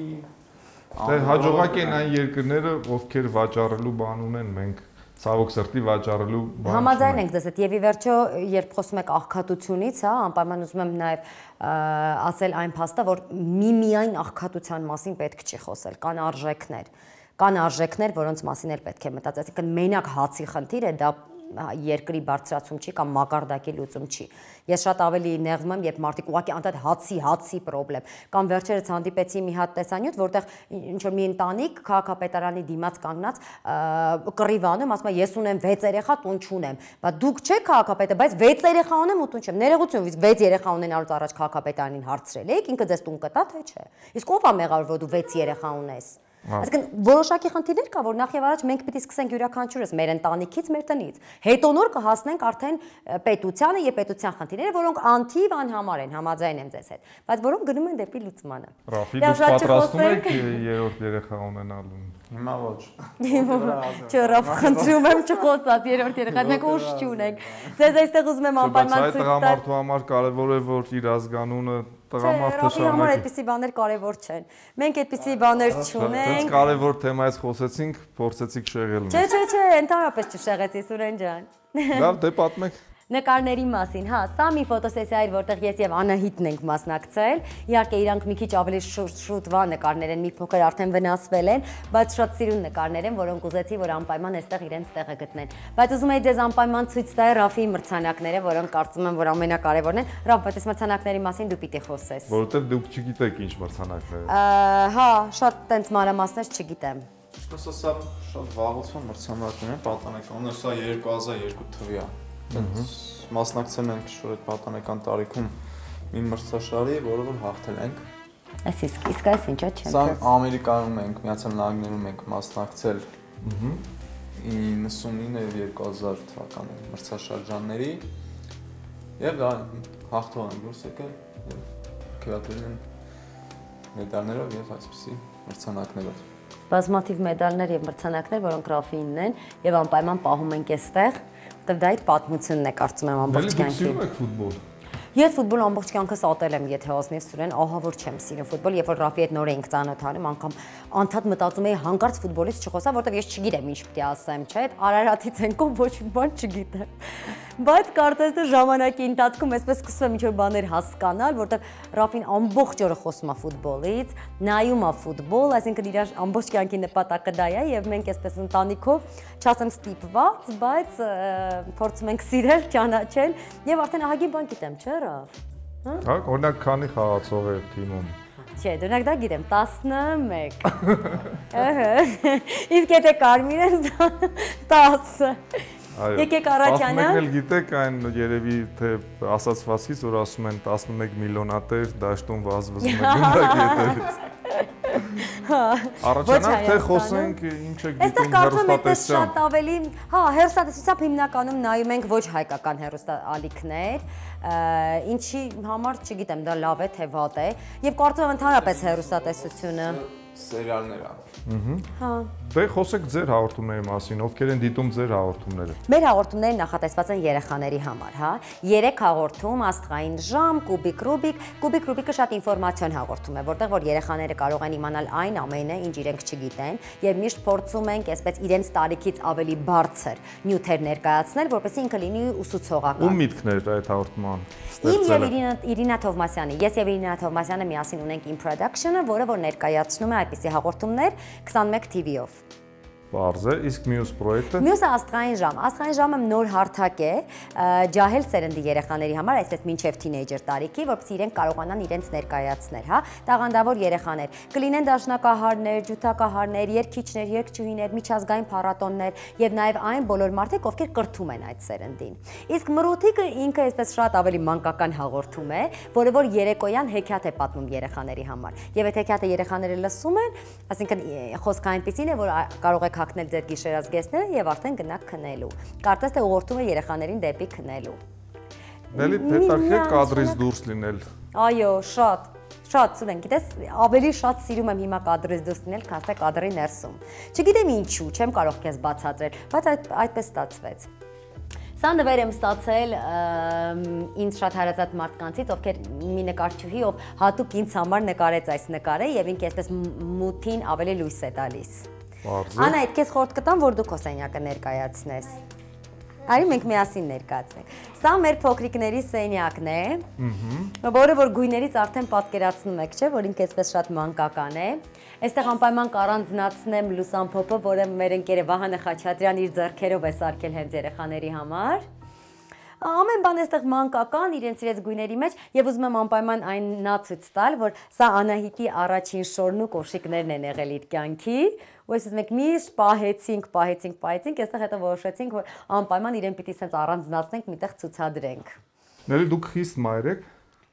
Դե հաջողակ են այն երկրները, ովքեր վաճառելու բան ունեն, մենք ցավոք սրտի վաճառելու բան։ Համաձայն ենք ձեզ հետ եւ ի վերջո երբ խոսում եք աղքատությունից, հա, անպայման ուզում եմ նաեւ ասել այն փաստը, որ միմիայն աղքատության մասին պետք չի խոսել, կան արժեքներ, կան արժեքներ, որոնց մասին էլ պետք է մտածել, այսինքն մենակ հացի խնդիրը դա երկրի բարձրացում չի կամ մակարդակի լուծում չի։ Ես շատ ավելի նեղվում եմ, երբ մարդիկ ուղղակի անդադ հացի, հացի խնդրեմ։ Կամ վերջերս հանդիպեցի մի հատ տեսանյութ, որտեղ ինչ որ մի ընտանիք քաղաքապետարանի դիմաց կանգնած կռիվանում, ասում է ես ունեմ վեց երեխա, տուն չունեմ։ Բայց դուք չեք քաղաքապետը, բայց վեց երեխա ունեմ ու տուն չեմ։ Ներողություն, վեց երեխա ունենալուց առաջ քաղաքապետարանին հարցրել եք, ինքը ձեզ տուն կտա թե չէ։ Իսկ ով է մեղավոր, որ դու վեց երեխա ունես։ Այսինքն որոշակի խնդիրներ կա, որ նախ եւ առաջ մենք պիտի սկսենք յուրաքանչյուրս մեր ընտանիքից, մեր տնից։ Հետո նոր կհասնենք արդեն պետությանը եւ պետության խնդիրները, որոնք անթիվ անհամար են, համաձայն եմ ձեզ հետ, բայց որոնք գնում են դեպի լուծմանը։ Ռաֆի, դուք պատրաստում եք երրորդ երեխա ունենալու։ Հիմա ոչ։ Չէ, Ռաֆ, խնդրում եմ չխոսած երրորդ երեխա, մենք ուշ չունենք։ Ձեզ այստեղ ուզում եմ անպայման ցույց տալ։ Բայց այդ տղամարդու համար կարևոր է, որ իր ազգանունը տղամարդը շարունակի։ Համար այդպիսի բաներ կարևոր չեն։ Մենք այդպիսի բաներ չունենք։ Դից կարևոր թեմայից խոսեցինք, փորձեցիք շեղել։ Չէ, չէ, չէ, ընդհանրապես չշեղեցի, Սուրեն ջան։ Լավ, դե պատմեք։ Նկարների մասին, հա, սա մի ֆոտոսեսիա էր, որտեղ ես եւ Անահիտն ենք մասնակցել։ Իհարկե իրանք մի քիչ ավելի շուտվա նկարներ են, մի փոքր արդեն վնասվել են, բայց շատ սիրուն նկարներ են, որոնք ուզեցի, որ անպայման այստեղ իրենց տեղը գտնեն։ Բայց ուզում եի ձեզ անպայման ցույց տալ Ռաֆի մրցանակները, որոնք կարծում եմ, որ ամենակարևորն են։ Ռաֆ, բայց այս մրցանակների մասին դու պիտի խոսես։ Որովհետեւ դուք չգիտեք ինչ մրցանակներ են։ Հա, շատ տենց մանրամասներ չգիտեմ։ Սա սա շատ վաղուց մրցանակներ են, պատանեկան, սա երկու հազար երկու թվի է։ Մասնակցել ենք շուտ այդ պատանեկան տարիքում մի մրցաշարի, որը որ հաղթել ենք։ Այս իսկ իսկ այս ինչա՞ չեմ։ Սա Ամերիկայում ենք, Միացյալ Նահանգներում ենք մասնակցել իննսունինը եւ երկու հազար թվականի մրցաշրջանների եւ դա հաղթող են դուրս եկել եւ քվեատել են մեդալներով եւ այսպիսի մրցանակներով։ Բազմաթիվ մեդալներ եւ մրցանակներ, որոնք Ռաֆինն են եւ անպայման պահում ենք այստեղ, որտեղ դա այդ պատմությունն է, կարծում եմ ամբողջ կյանքի։ Դուք սիրում եք ֆուտբոլ։ Ես ֆուտբոլ ամբողջ կյանքս ատել եմ, եթե ասնես Սուրեն, ահա որ չեմ սիրում ֆուտբոլ, երբ որ Ռաֆի հետ նոր էինք ծանոթանում, անգամ անդադ մտածում էի հանկարծ ֆուտբոլից չխոսա, որտեղ ես չգիտեմ ինչ պիտի ասեմ, չէ՞, Արարատից ենքով ոչ մի բան չգիտեմ։ Բայց կարծես թե ժամանակի ընթացքում այսպես սկսում եմ ինչ-որ բաներ հասկանալ, որտեղ Ռաֆին ամբողջ օրը խոսում է ֆուտբոլից, նայում է ֆուտբոլ, այսինքն իր ամբողջ կյանքի նպատակը դա է եւ մենք այսպես ընտանիքով չասեմ ստիպված, բայց փորձում ենք սիրել, ճանաչել եւ արդեն ահագին բան գիտեմ, չէ՞ Ռաֆ։ Հա, օրինակ քանի խաղացող է թիմում։ Չէ, դրանք դա գիտեմ, տասնմեկ։ Ահա։ Իսկ եթե Կարմիր ես տասը։ Եկեք առաջանալ։ տասնմեկն էլ գիտեք այն երևի թե ասացվածքից, որ ասում են տասնմեկ միլիոնատեր դաշտում վազվզում են գնդակ ետևից։ Հա։ Առաջանալ թե խոսենք ինչ եք գիտում հեռուստատեսությամբ։ Շատ ավելի, հա, հեռուստատեսությամբ հիմնականում նայում ենք ոչ հայկական հեռուստաալիքներ, ինչի համար չգիտեմ, դա լավ է թե վատ է, եւ կարծում եմ ընդհանրապես հեռուստատեսությունը սերիալներ է։ Հա։ Դե խոսեք ձեր հաղորդումների մասին, ովքեր են դիտում ձեր հաղորդումները։ Մեր հաղորդումները նախատեսված են երեխաների համար, հա։ Երեք հաղորդում, աստղային ժամ, Կուբիկ Ռուբիկ, Կուբիկ Ռուբիկը շատ ինֆորմացիոն հաղորդում է, որտեղ որ երեխաները կարող են իմանալ այն ամենը, ինչ իրենք չգիտեն, եւ միշտ փորձում ենք այսպես իրենց տարիքից ավելի բարձր նյութեր ներկայացնել, որպեսզի ինքը լինի ուսուցողական։ Ում միտքն էր այդ հաղորդման Իմ եւ Իրինա Թովմասյանի, ես եւ Իրինա Թովմասյանը միասին ունենք In Production-ը, որը որ ներկայացնում է այդպիսի հաղորդումներ քսանմեկ T V-ով։ Պարզ է, իսկ մյուս պրոյեկտը։ Մյուսը աստղային ժամ։ Աստղային ժամը նոր հարթակ է ջահել սերնդի երեխաների համար, այսպես մինչև թինեյջեր տարիքի, որպեսզի իրենք կարողանան իրենց ներկայացնել, հա, տաղանդավոր երեխաներ։ Կլինեն դաշնակահարներ, ջութակահարներ, երգիչներ, երգչուհիներ, միջազգային փառատոններ եւ նաեւ այն բոլոր մարդիկ, ովքեր կրթում են այդ սերնդին։ Իսկ մրոթիկը ինքը այսպես շատ ավելի մանկական հաղորդում է, որը որ երեկոյան հեքիաթ է պատմում երեխաների համար։ Եվ այդ հեքիաթը երեխաները լսում են, այսինքն խոսքը այնպեսին է, որ կարող եք հագնել ձեր գիշերազգեստները եւ արդեն գնաք քնելու։ Կարծես թե ուղղորդում է երեխաներին դեպի քնելու։ Նելի պետք է կադրից դուրս լինել։ Այո, շատ, շատ սուրեն, գիտես, ավելի շատ սիրում եմ հիմա կադրից դուրս լինել, քան թե կադրի ներսում։ Չգիտեմ ինչու, չեմ կարող քեզ բացատրել, բայց այդ այդպես ստացվեց։ Սա նվեր եմ ստացել ինձ շատ հարազատ մարդկանցից, ովքեր մի նկարչուհի, ով հատուկ ինձ համար նկարեց այս նկարը եւ ինքը այսպես մութին ավելի լույս է տալիս։ Անա, այդ քեզ խորտ կտամ, որ դու քո սենյակը ներկայացնես։ Արի մենք միասին ներկայացնենք։ Սա մեր փոքրիկների սենյակն է, որը որ գույներից արդեն պատկերացնում եք, չէ՞, որ ինքը այսպես շատ մանկական է։ Այստեղ անպայման կառանձնացնեմ լուսամփոփը, որը մեր ընկերը Վահանը Խաչատրյան իր ձեռքերով է սարքել հենց երեխաների համար։ Ամեն բան այստեղ մանկական, իրենց իրենց գույների մեջ եւ ուզում եմ անպայման այն նա ցույց տալ, որ սա Անահիտի առաջին շորն ու կոշիկներն են եղել իր կյանքի, ու այսպես մենք միշտ պահեցինք, պահեցինք, պահեցինք, այստեղ հետո որոշեցինք, որ անպայման իրեն պիտի sense առանձնացնենք, միտեղ ցուցադրենք։ Ների դուք խիստ մայր եք։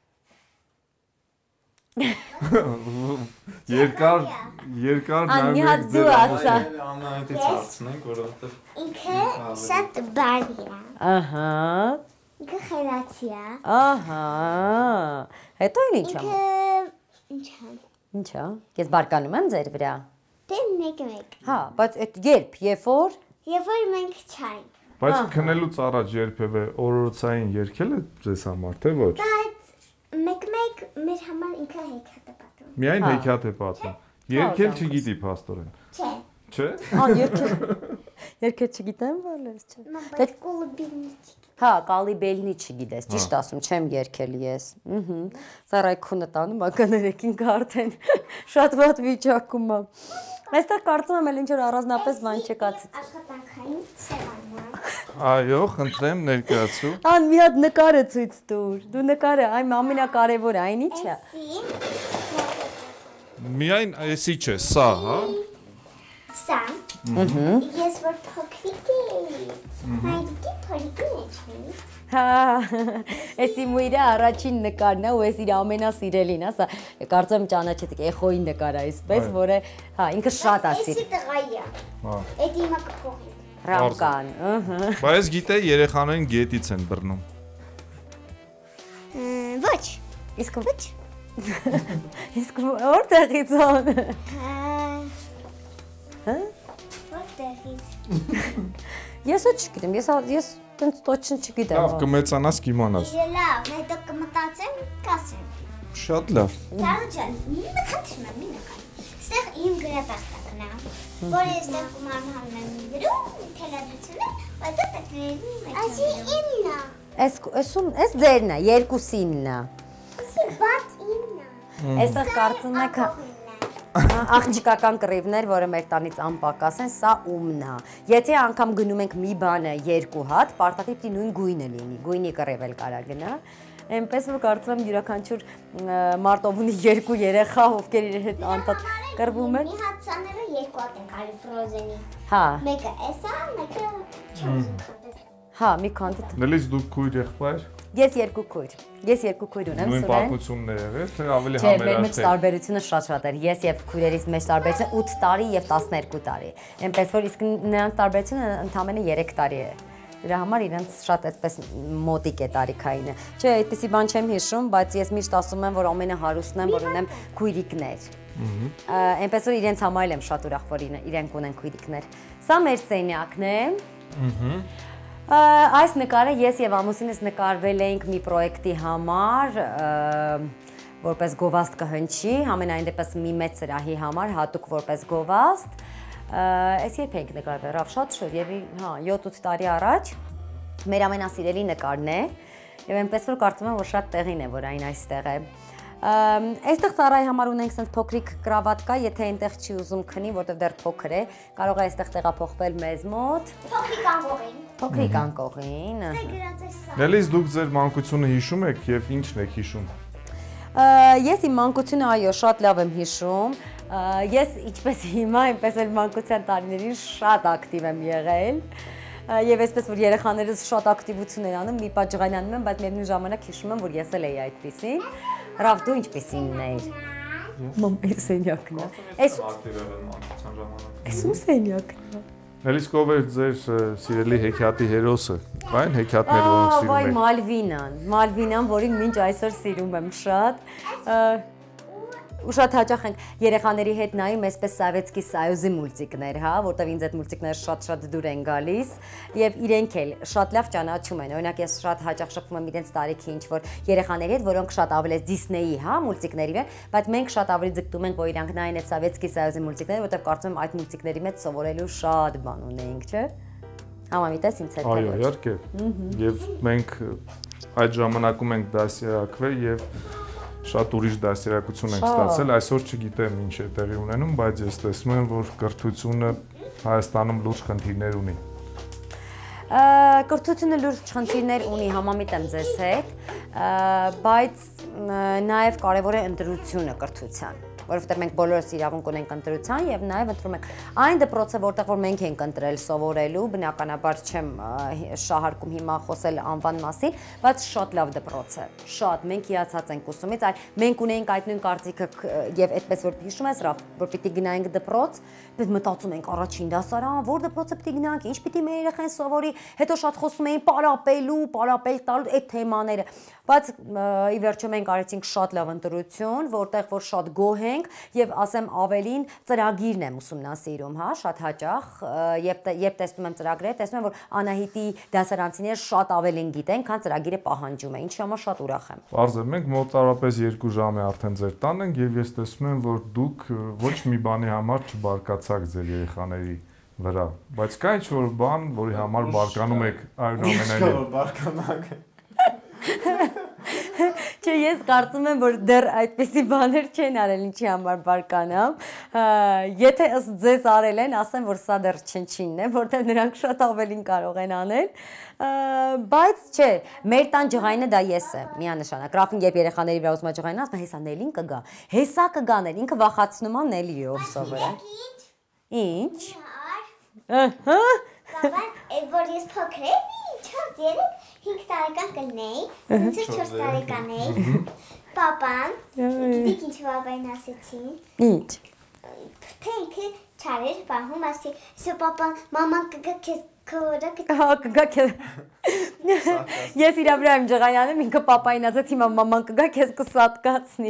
Երկար, երկար նայում ձեր ասա։ Անահիտից հարցնենք, որովհետեւ ինքը շատ բարի է։ Ահա։ Ինքը խելացի է։ Ահա։ Հետո ինչ է։ Ինքը ինչ է։ Ինչ է։ Ես բարկանում եմ ձեր վրա։ Դե մեկ-մեկ։ Հա, բայց այդ երբ, երբ որ Երբ որ մենք չայինք։ Բայց քնելուց առաջ երբևէ օրորոցային երգել է ձեզ համար, թե ոչ։ Բայց մեկ-մեկ մեր համար ինքը հեքիաթ է պատմում։ Միայն հեքիաթ է պատմում։ Երգել չգիտի փաստորեն։ Չէ։ Չէ։ Ան երկը երկը չգիտեմ, բայց չէ։ Բայց կոլոբինի չի։ Հա, կալիբելնի չգիտես, ճիշտ ասում, չեմ երգել ես։ Ըհը։ Սարայքունը տանում, ականերեքին արդեն շատ ված վիճակում եմ։ Այստեղ կարծում եմ էլ ինչ որ առանձնապես բան չկացից։ Աշխատանքային սեղանն է։ Այո, խնդրեմ ներկայացու։ Ան մի հատ նկարը ցույց տուր։ Դու նկարը, այն ամենակարևորը, այն ի՞նչ է։ Միայն էսի չէ, սա, հա։ Սա։ Ահա։ Ես որ փոքրիկ էի։ Հայդի փոքրիկ էի։ Հա, էսի մույրը առաջին նկարն է ու էս իր ամենասիրելին, հա, սա կարծեմ ճանաչեցիք էխոյի նկար է, այսպես, որը, հա, ինքը շատ է սիրել։ Էսի տղայա։ Հա։ Էդ իմը կփոխի։ Ռամկան, ըհը։ Բայց գիտե երեխաներին գետից են բռնում։ Ոչ։ Իսկ ոչ։ Իսկ որտեղից on։ Հա։ Որտեղից։ Ես ոչ չգիտեմ, ես ես տենց точно չգիտեմ։ Լավ, կմեծանաս կիմանաս։ Լավ, հետո կմտածեմ, կասեմ։ Շատ լավ։ Զարու ջան, մի մտածում եմ, մի նկար։ Ստեղ իմ գրապաշտակն է, որը ստեղ կումանհանն եմ գրում, թելադրությունը, բայց դա պետքների մեջ։ Այսի իմն է։ Էս էսում էս ձերն է, երկուսինն է։ Այսի բաց իմն է։ Այստեղ կարծում եք աղջիկական կռիվներ, որը մեր տանից անպակաս են, սա ումն է։ Եթե անգամ գնում ենք մի բանը երկու հատ, պարտադիր պիտի նույն գույնը լինի, գույնի կռիվ էլ կարա գնա։ Այնպես որ կարծում եմ յուրաքանչյուր մարտով ունի երկու երեխա, ովքեր իր հետ անդադ կռվում են։ Մի հատ սաները երկու հատ են կարի Frozen-ի։ Հա։ Մեկը էսա, մեկը չոզը։ Հա, մի քանդ։ Նելից դուք քույր եղբայր։ Ես երկու քույր։ Ես երկու քույր ունեմ, Նույն Սուրեն։ պատմությունն է եղել, թե ավելի Չէ, մեր մեջ համերաշխ է։ տարբերությունը շատ-շատ էր։ Ես եւ քույրերիս մեջ տարբերությունը ութ տարի եւ տասներկու տարի։ Այնպես որ իսկ նրանց տարբերությունը ընդամենը երեք տարի է։ Դրա համար իրենց շատ այդպես մոտիկ է տարիքայինը։ Չէ, այդպեսի բան չեմ հիշում, բայց ես միշտ ասում եմ, որ ամենահարուստն եմ, որ ունեմ քույրիկներ։ Այնպես որ իրենց համար եմ շատ ուրախ, որ իրենք ունեն քույրիկներ։ Սա մեր սենյակն է։ Այս նկարը ես եւ ամուսինս նկարվել էինք մի պրոյեկտի համար, որպես գովաստ կհնչի, ամենայն դեպս մի մեծ սրահի համար, հատուկ որպես գովաստ։ Այս երբ էինք նկարվել, ռավ շատ շուտ եւ հա յոթ-ութ տարի առաջ մեր ամենասիրելի նկարն է եւ այնպես որ կարծում եմ որ շատ տեղին է որ այն այստեղ է։ Այստեղ ծառայի համար ունենք sense փոքրիկ կրավատկա, եթե այնտեղ չի ուզում քնի, որտեղ դեռ փոքր է, կարող է այստեղ տեղափոխվել մեզ մոտ։ Փոքրիկ անկողին։ Փոքրիկ անկողին։ Նելիս դուք ձեր մանկությունը հիշում եք եւ ի՞նչն եք հիշում։ Ես իմ մանկությունը այո, շատ լավ եմ հիշում։ Ես ինչպես հիմա, այնպես էլ մանկության տարիներին շատ ակտիվ եմ եղել։ Եվ այսպես որ երեխաներս շատ ակտիվություն են անում, մի պատճղայնանում եմ, բայց միևնույն ժամանակ հիշում եմ, որ ես էլ էի այդպեսին։ Ռավ դու ինչպեսին էիր։ Մամ սենյակն է։ Այս ակտիվ եմ մանկության ժամանակ։ Այս ում սենյակն է։ Նելիս ով էր ձեր սիրելի հեքիաթի հերոսը։ Կային հեքիաթներ, որոնք սիրում Վայ եք։ Մալվինան, Մալվինան, որին մինչ այսօր սիրում եմ շատ։ Ու շատ հաճախ ենք երեխաների հետ նայում այսպես Սովետսկի Սոյուզի մուլտիկներ, հա, որտեղ ինձ այդ մուլտիկները շատ-շատ դուր են գալիս եւ իրենք էլ շատ լավ ճանաչում են։ Օրինակ ես շատ հաճախ շփվում եմ իրենց տարիքի ինչ որ երեխաների հետ, որոնք շատ ավելի Դիսնեյի, հա, մուլտիկների են, բայց մենք շատ ավելի ձգտում ենք, որ իրանք նայեն այդ Սովետսկի Սոյուզի մուլտիկները, որտեղ կարծում եմ այդ մուլտիկների մեջ սովորելու շատ բան ունեինք, չէ՞։ Համամիտես ինձ հետ։ Այո, իհարկե։ Եվ մենք այդ ժամանակում ենք դասերակվել եւ շատ ուրիշ դասերակցություն ենք ստացել, այսօր չգիտեմ ինչ է տեղի ունենում, բայց ես տեսնում եմ, որ կրթությունը Հայաստանում լուրջ խնդիրներ ունի։ Կրթությունը լուրջ խնդիրներ ունի, համամիտ եմ ձեզ հետ, բայց նաև կարևոր է ընտրությունը կրթության, որովհետև մենք բոլորս իրավունք ունենք ընտրության եւ նաեւ ընտրում ենք այն դպրոցը, որտեղ որ մենք ենք ընտրել սովորելու, բնականաբար չեմ շահարկում հիմա խոսել անվան մասին, բայց շատ լավ դպրոց է, շատ մենք հիացած ենք ուսումից, այլ մենք ունենք այդ նույն կարծիքը եւ այդպես որ հիշում ես, որ պիտի գնայինք դպրոց, biz մտածում ենք առաջին դասարան, որ դպրոցը պիտի գնանք, ինչ պիտի մեր երեխան սովորի, հետո շատ խոսում էին պարապելու, պարապել տալու այդ թեմաները, բայց ի վերջո մենք արեցինք շատ լավ ընտրություն, որտեղ որ շատ գոհ ենք եւ ասեմ ավելին ծրագիրն եմ ուսումնասիրում, հա, շատ հաճախ եւ երբ տեսնում եմ ծրագրերը, տեսնում եմ որ Անահիտի դասարանցիները շատ ավելին գիտեն, քան ծրագիրը պահանջում է, ինչի համար շատ ուրախ եմ։ Պարզ է, մենք մոտավորապես երկու ժամ է արդեն ձեր տան ենք եւ ես տեսնում եմ որ դուք ոչ մի բանի համար չբարկացաք ձեր երեխաների վրա, բայց կա ինչ-որ բան, որի համար բարկանում եք այնուամենայնիվ։ Բարկանակ։ Չէ, ես կարծում եմ, որ դեռ այդպիսի բաներ չեն արել, ինչի համար բարկանամ։ Եթե ըստ ձեզ արել են, ասեմ, որ սա դեռ չնչինն է, որտեղ նրանք շատ ավելին կարող են անել։ Բայց չէ, մեր տան ջղայինը դա ես եմ, միանշանակ։ Ռաֆին երբ երեխաների վրա ուզում է ջղայինը, ասում է, հեսա Նելին կգա։ Հեսա կգաներ, ինքը վախացնում է Նելիով սովորը։ Ինչ։ Ահա։ Բաբան, որ ես փոքր եմ, չորս երեք հինգ տարեկան կլնեի, ինձ չորս տարեկան էի, պապան, գիտիք ինչ պապային ասեցին։ Ինչ։ Թե ինքը չար էր պահում, ասի, սո պապան, մաման կգա քեզ քորը կգա։ Հա, կգա քեզ։ Ես իրա վրա եմ ջղայանում, ինքը պապային ասեց, հիմա մաման կգա քեզ կսատկացնի։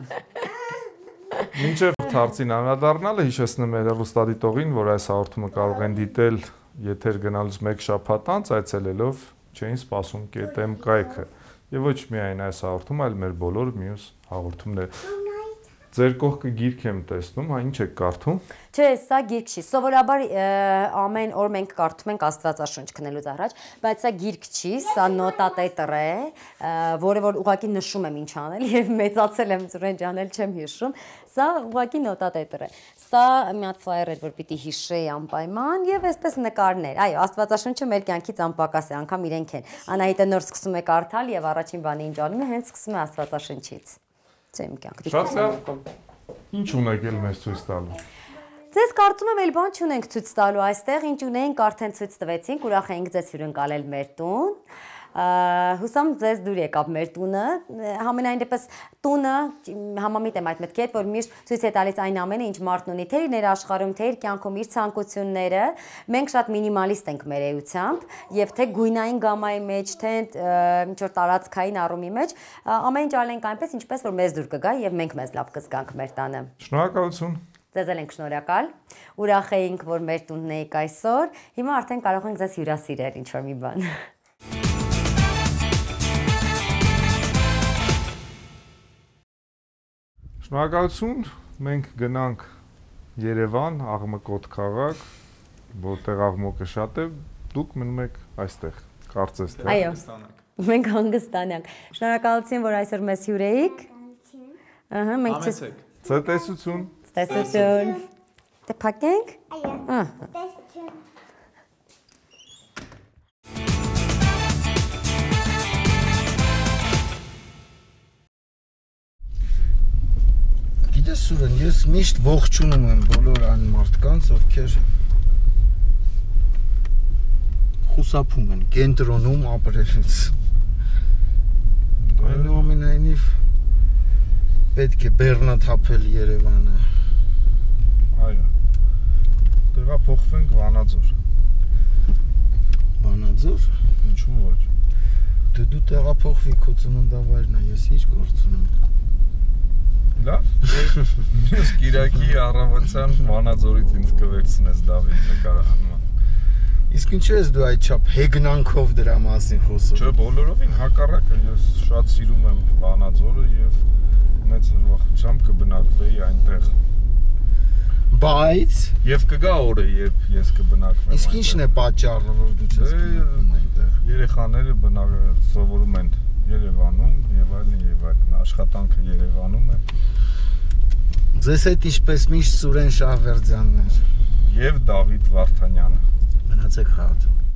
Մինչև թարցին անդրադառնալը հիշեցնում եմ հեռուստադիտողին, որ այս հաղորդումը կարող են դիտել եթեր գնալուց մեկ շաբաթ անց այցելելով չէին սպասում կետեմ կայքը եւ ոչ միայն այս հաղորդումը, այլ մեր բոլոր մյուս հաղորդումները։ Ձեր կողքը գիրք եմ տեսնում, հա ինչ եք կարդում։ Չէ, սա գիրք չի։ Սովորաբար ամեն օր մենք կարդում ենք Աստվածաշունչ քնելուց առաջ, բայց սա գիրք չի, սա նոտատետր է, որը որ ուղղակի նշում եմ ինչ անել եւ մեծացել եմ ծրեն ջանել չեմ հիշում։ Սա ուղղակի նոտատետր է։ Սա մի հատ ֆլայեր էր, որ պիտի հիշեի անպայման եւ այսպես նկարներ։ Այո, Աստվածաշունչը մեր կյանքից անպակաս է, անգամ իրենք են։ Անահիտը նոր սկսում է կարդալ եւ առաջին բանը ինչ անում է, հենց սկսում է Աստվածաշունչից։ Ձեր կյանքը։ Շատ լավ։ Ինչ ունեք ել մեզ ցույց տալու։ Ձեզ կարծում եմ էլ բան չունենք ցույց տալու այստեղ, ինչ ունենք արդեն ցույց տվեցինք, ուրախ ենք ձեզ հյուրընկալել մեր տուն։ Հուսամ ձեզ դուր եկավ մեր տունը, համենայն դեպս տունը համամիտ եմ այդ մտքի հետ, որ միշտ ցույց է տալիս այն ամենը, ինչ մարդն ունի, թե իր ներաշխարհում, թե իր կյանքում իր ցանկությունները, մենք շատ մինիմալիստ ենք մեր էությամբ, եւ թե գույնային գամայի մեջ, թե ինչ որ տարածքային առումի մեջ, ամեն ինչ արենք այնպես, ինչպես որ մեզ դուր կգա եւ մենք մեզ լավ կզգանք մեր տանը։ Շնորհակալություն։ Ձեզ էլ ենք շնորհակալ։ Ուրախ էինք, որ մեր տունն եք այսօր։ Հիմա արդեն կարող ենք ձեզ հյուրասիրել ինչ որ մի բան։ Շնորհակալություն, մենք գնանք Երևան, աղմկոտ քաղաք, որտեղ աղմուկը շատ է, դուք մնում եք այստեղ, կարծես թե։ Այո, մենք հանգստանանք։ Շնորհակալություն, որ այսօր մեզ հյուր էիք։ Ահա, մենք ցես Համեցեք։ Ցտեսություն։ տեսություն։ Դե փակենք։ Այո։ Ահա։ Տեսություն։ Գիտես Սուրեն, ես միշտ ողջունում եմ բոլոր այն մարդկանց, ովքեր խուսափում են կենտրոնում ապրելուց։ Այնուամենայնիվ պետք է բեռնաթափել Երևանը։ Այո։ Տեղափոխվենք Վանաձոր։ Վանաձոր։ Ինչու՞ ոչ։ Դե դու տեղափոխվի քո ծննդավայրն է, ես ինչ գործ ունեմ։ Լավ։ Ես Կիրակի առավոտյան Վանաձորից ինձ կվերցնես Դավիթ նկարահանման։ Իսկ ինչու ես դու այդ չափ հեգնանքով դրա մասին խոսում։ Չէ, բոլորովին հակառակը, ես շատ սիրում եմ Վանաձորը եւ մեծ ուրախությամբ կբնակվեի այնտեղ։ Բայց Եվ կգա օրը, երբ ես կբնակվեմ։ իսկ ինչն է պատճառը, որ դու չես բնակվում այնտեղ։ Երեխաները բնակ սովորում են Երևանում եւ այլն եւ այլն, աշխատանքը Երևանում է։ Ձեզ հետ ինչպես միշտ Սուրեն Շահվերդյանն էր։ Եվ Դավիթ Վարդանյանը։ Մնացեք խաղաղ։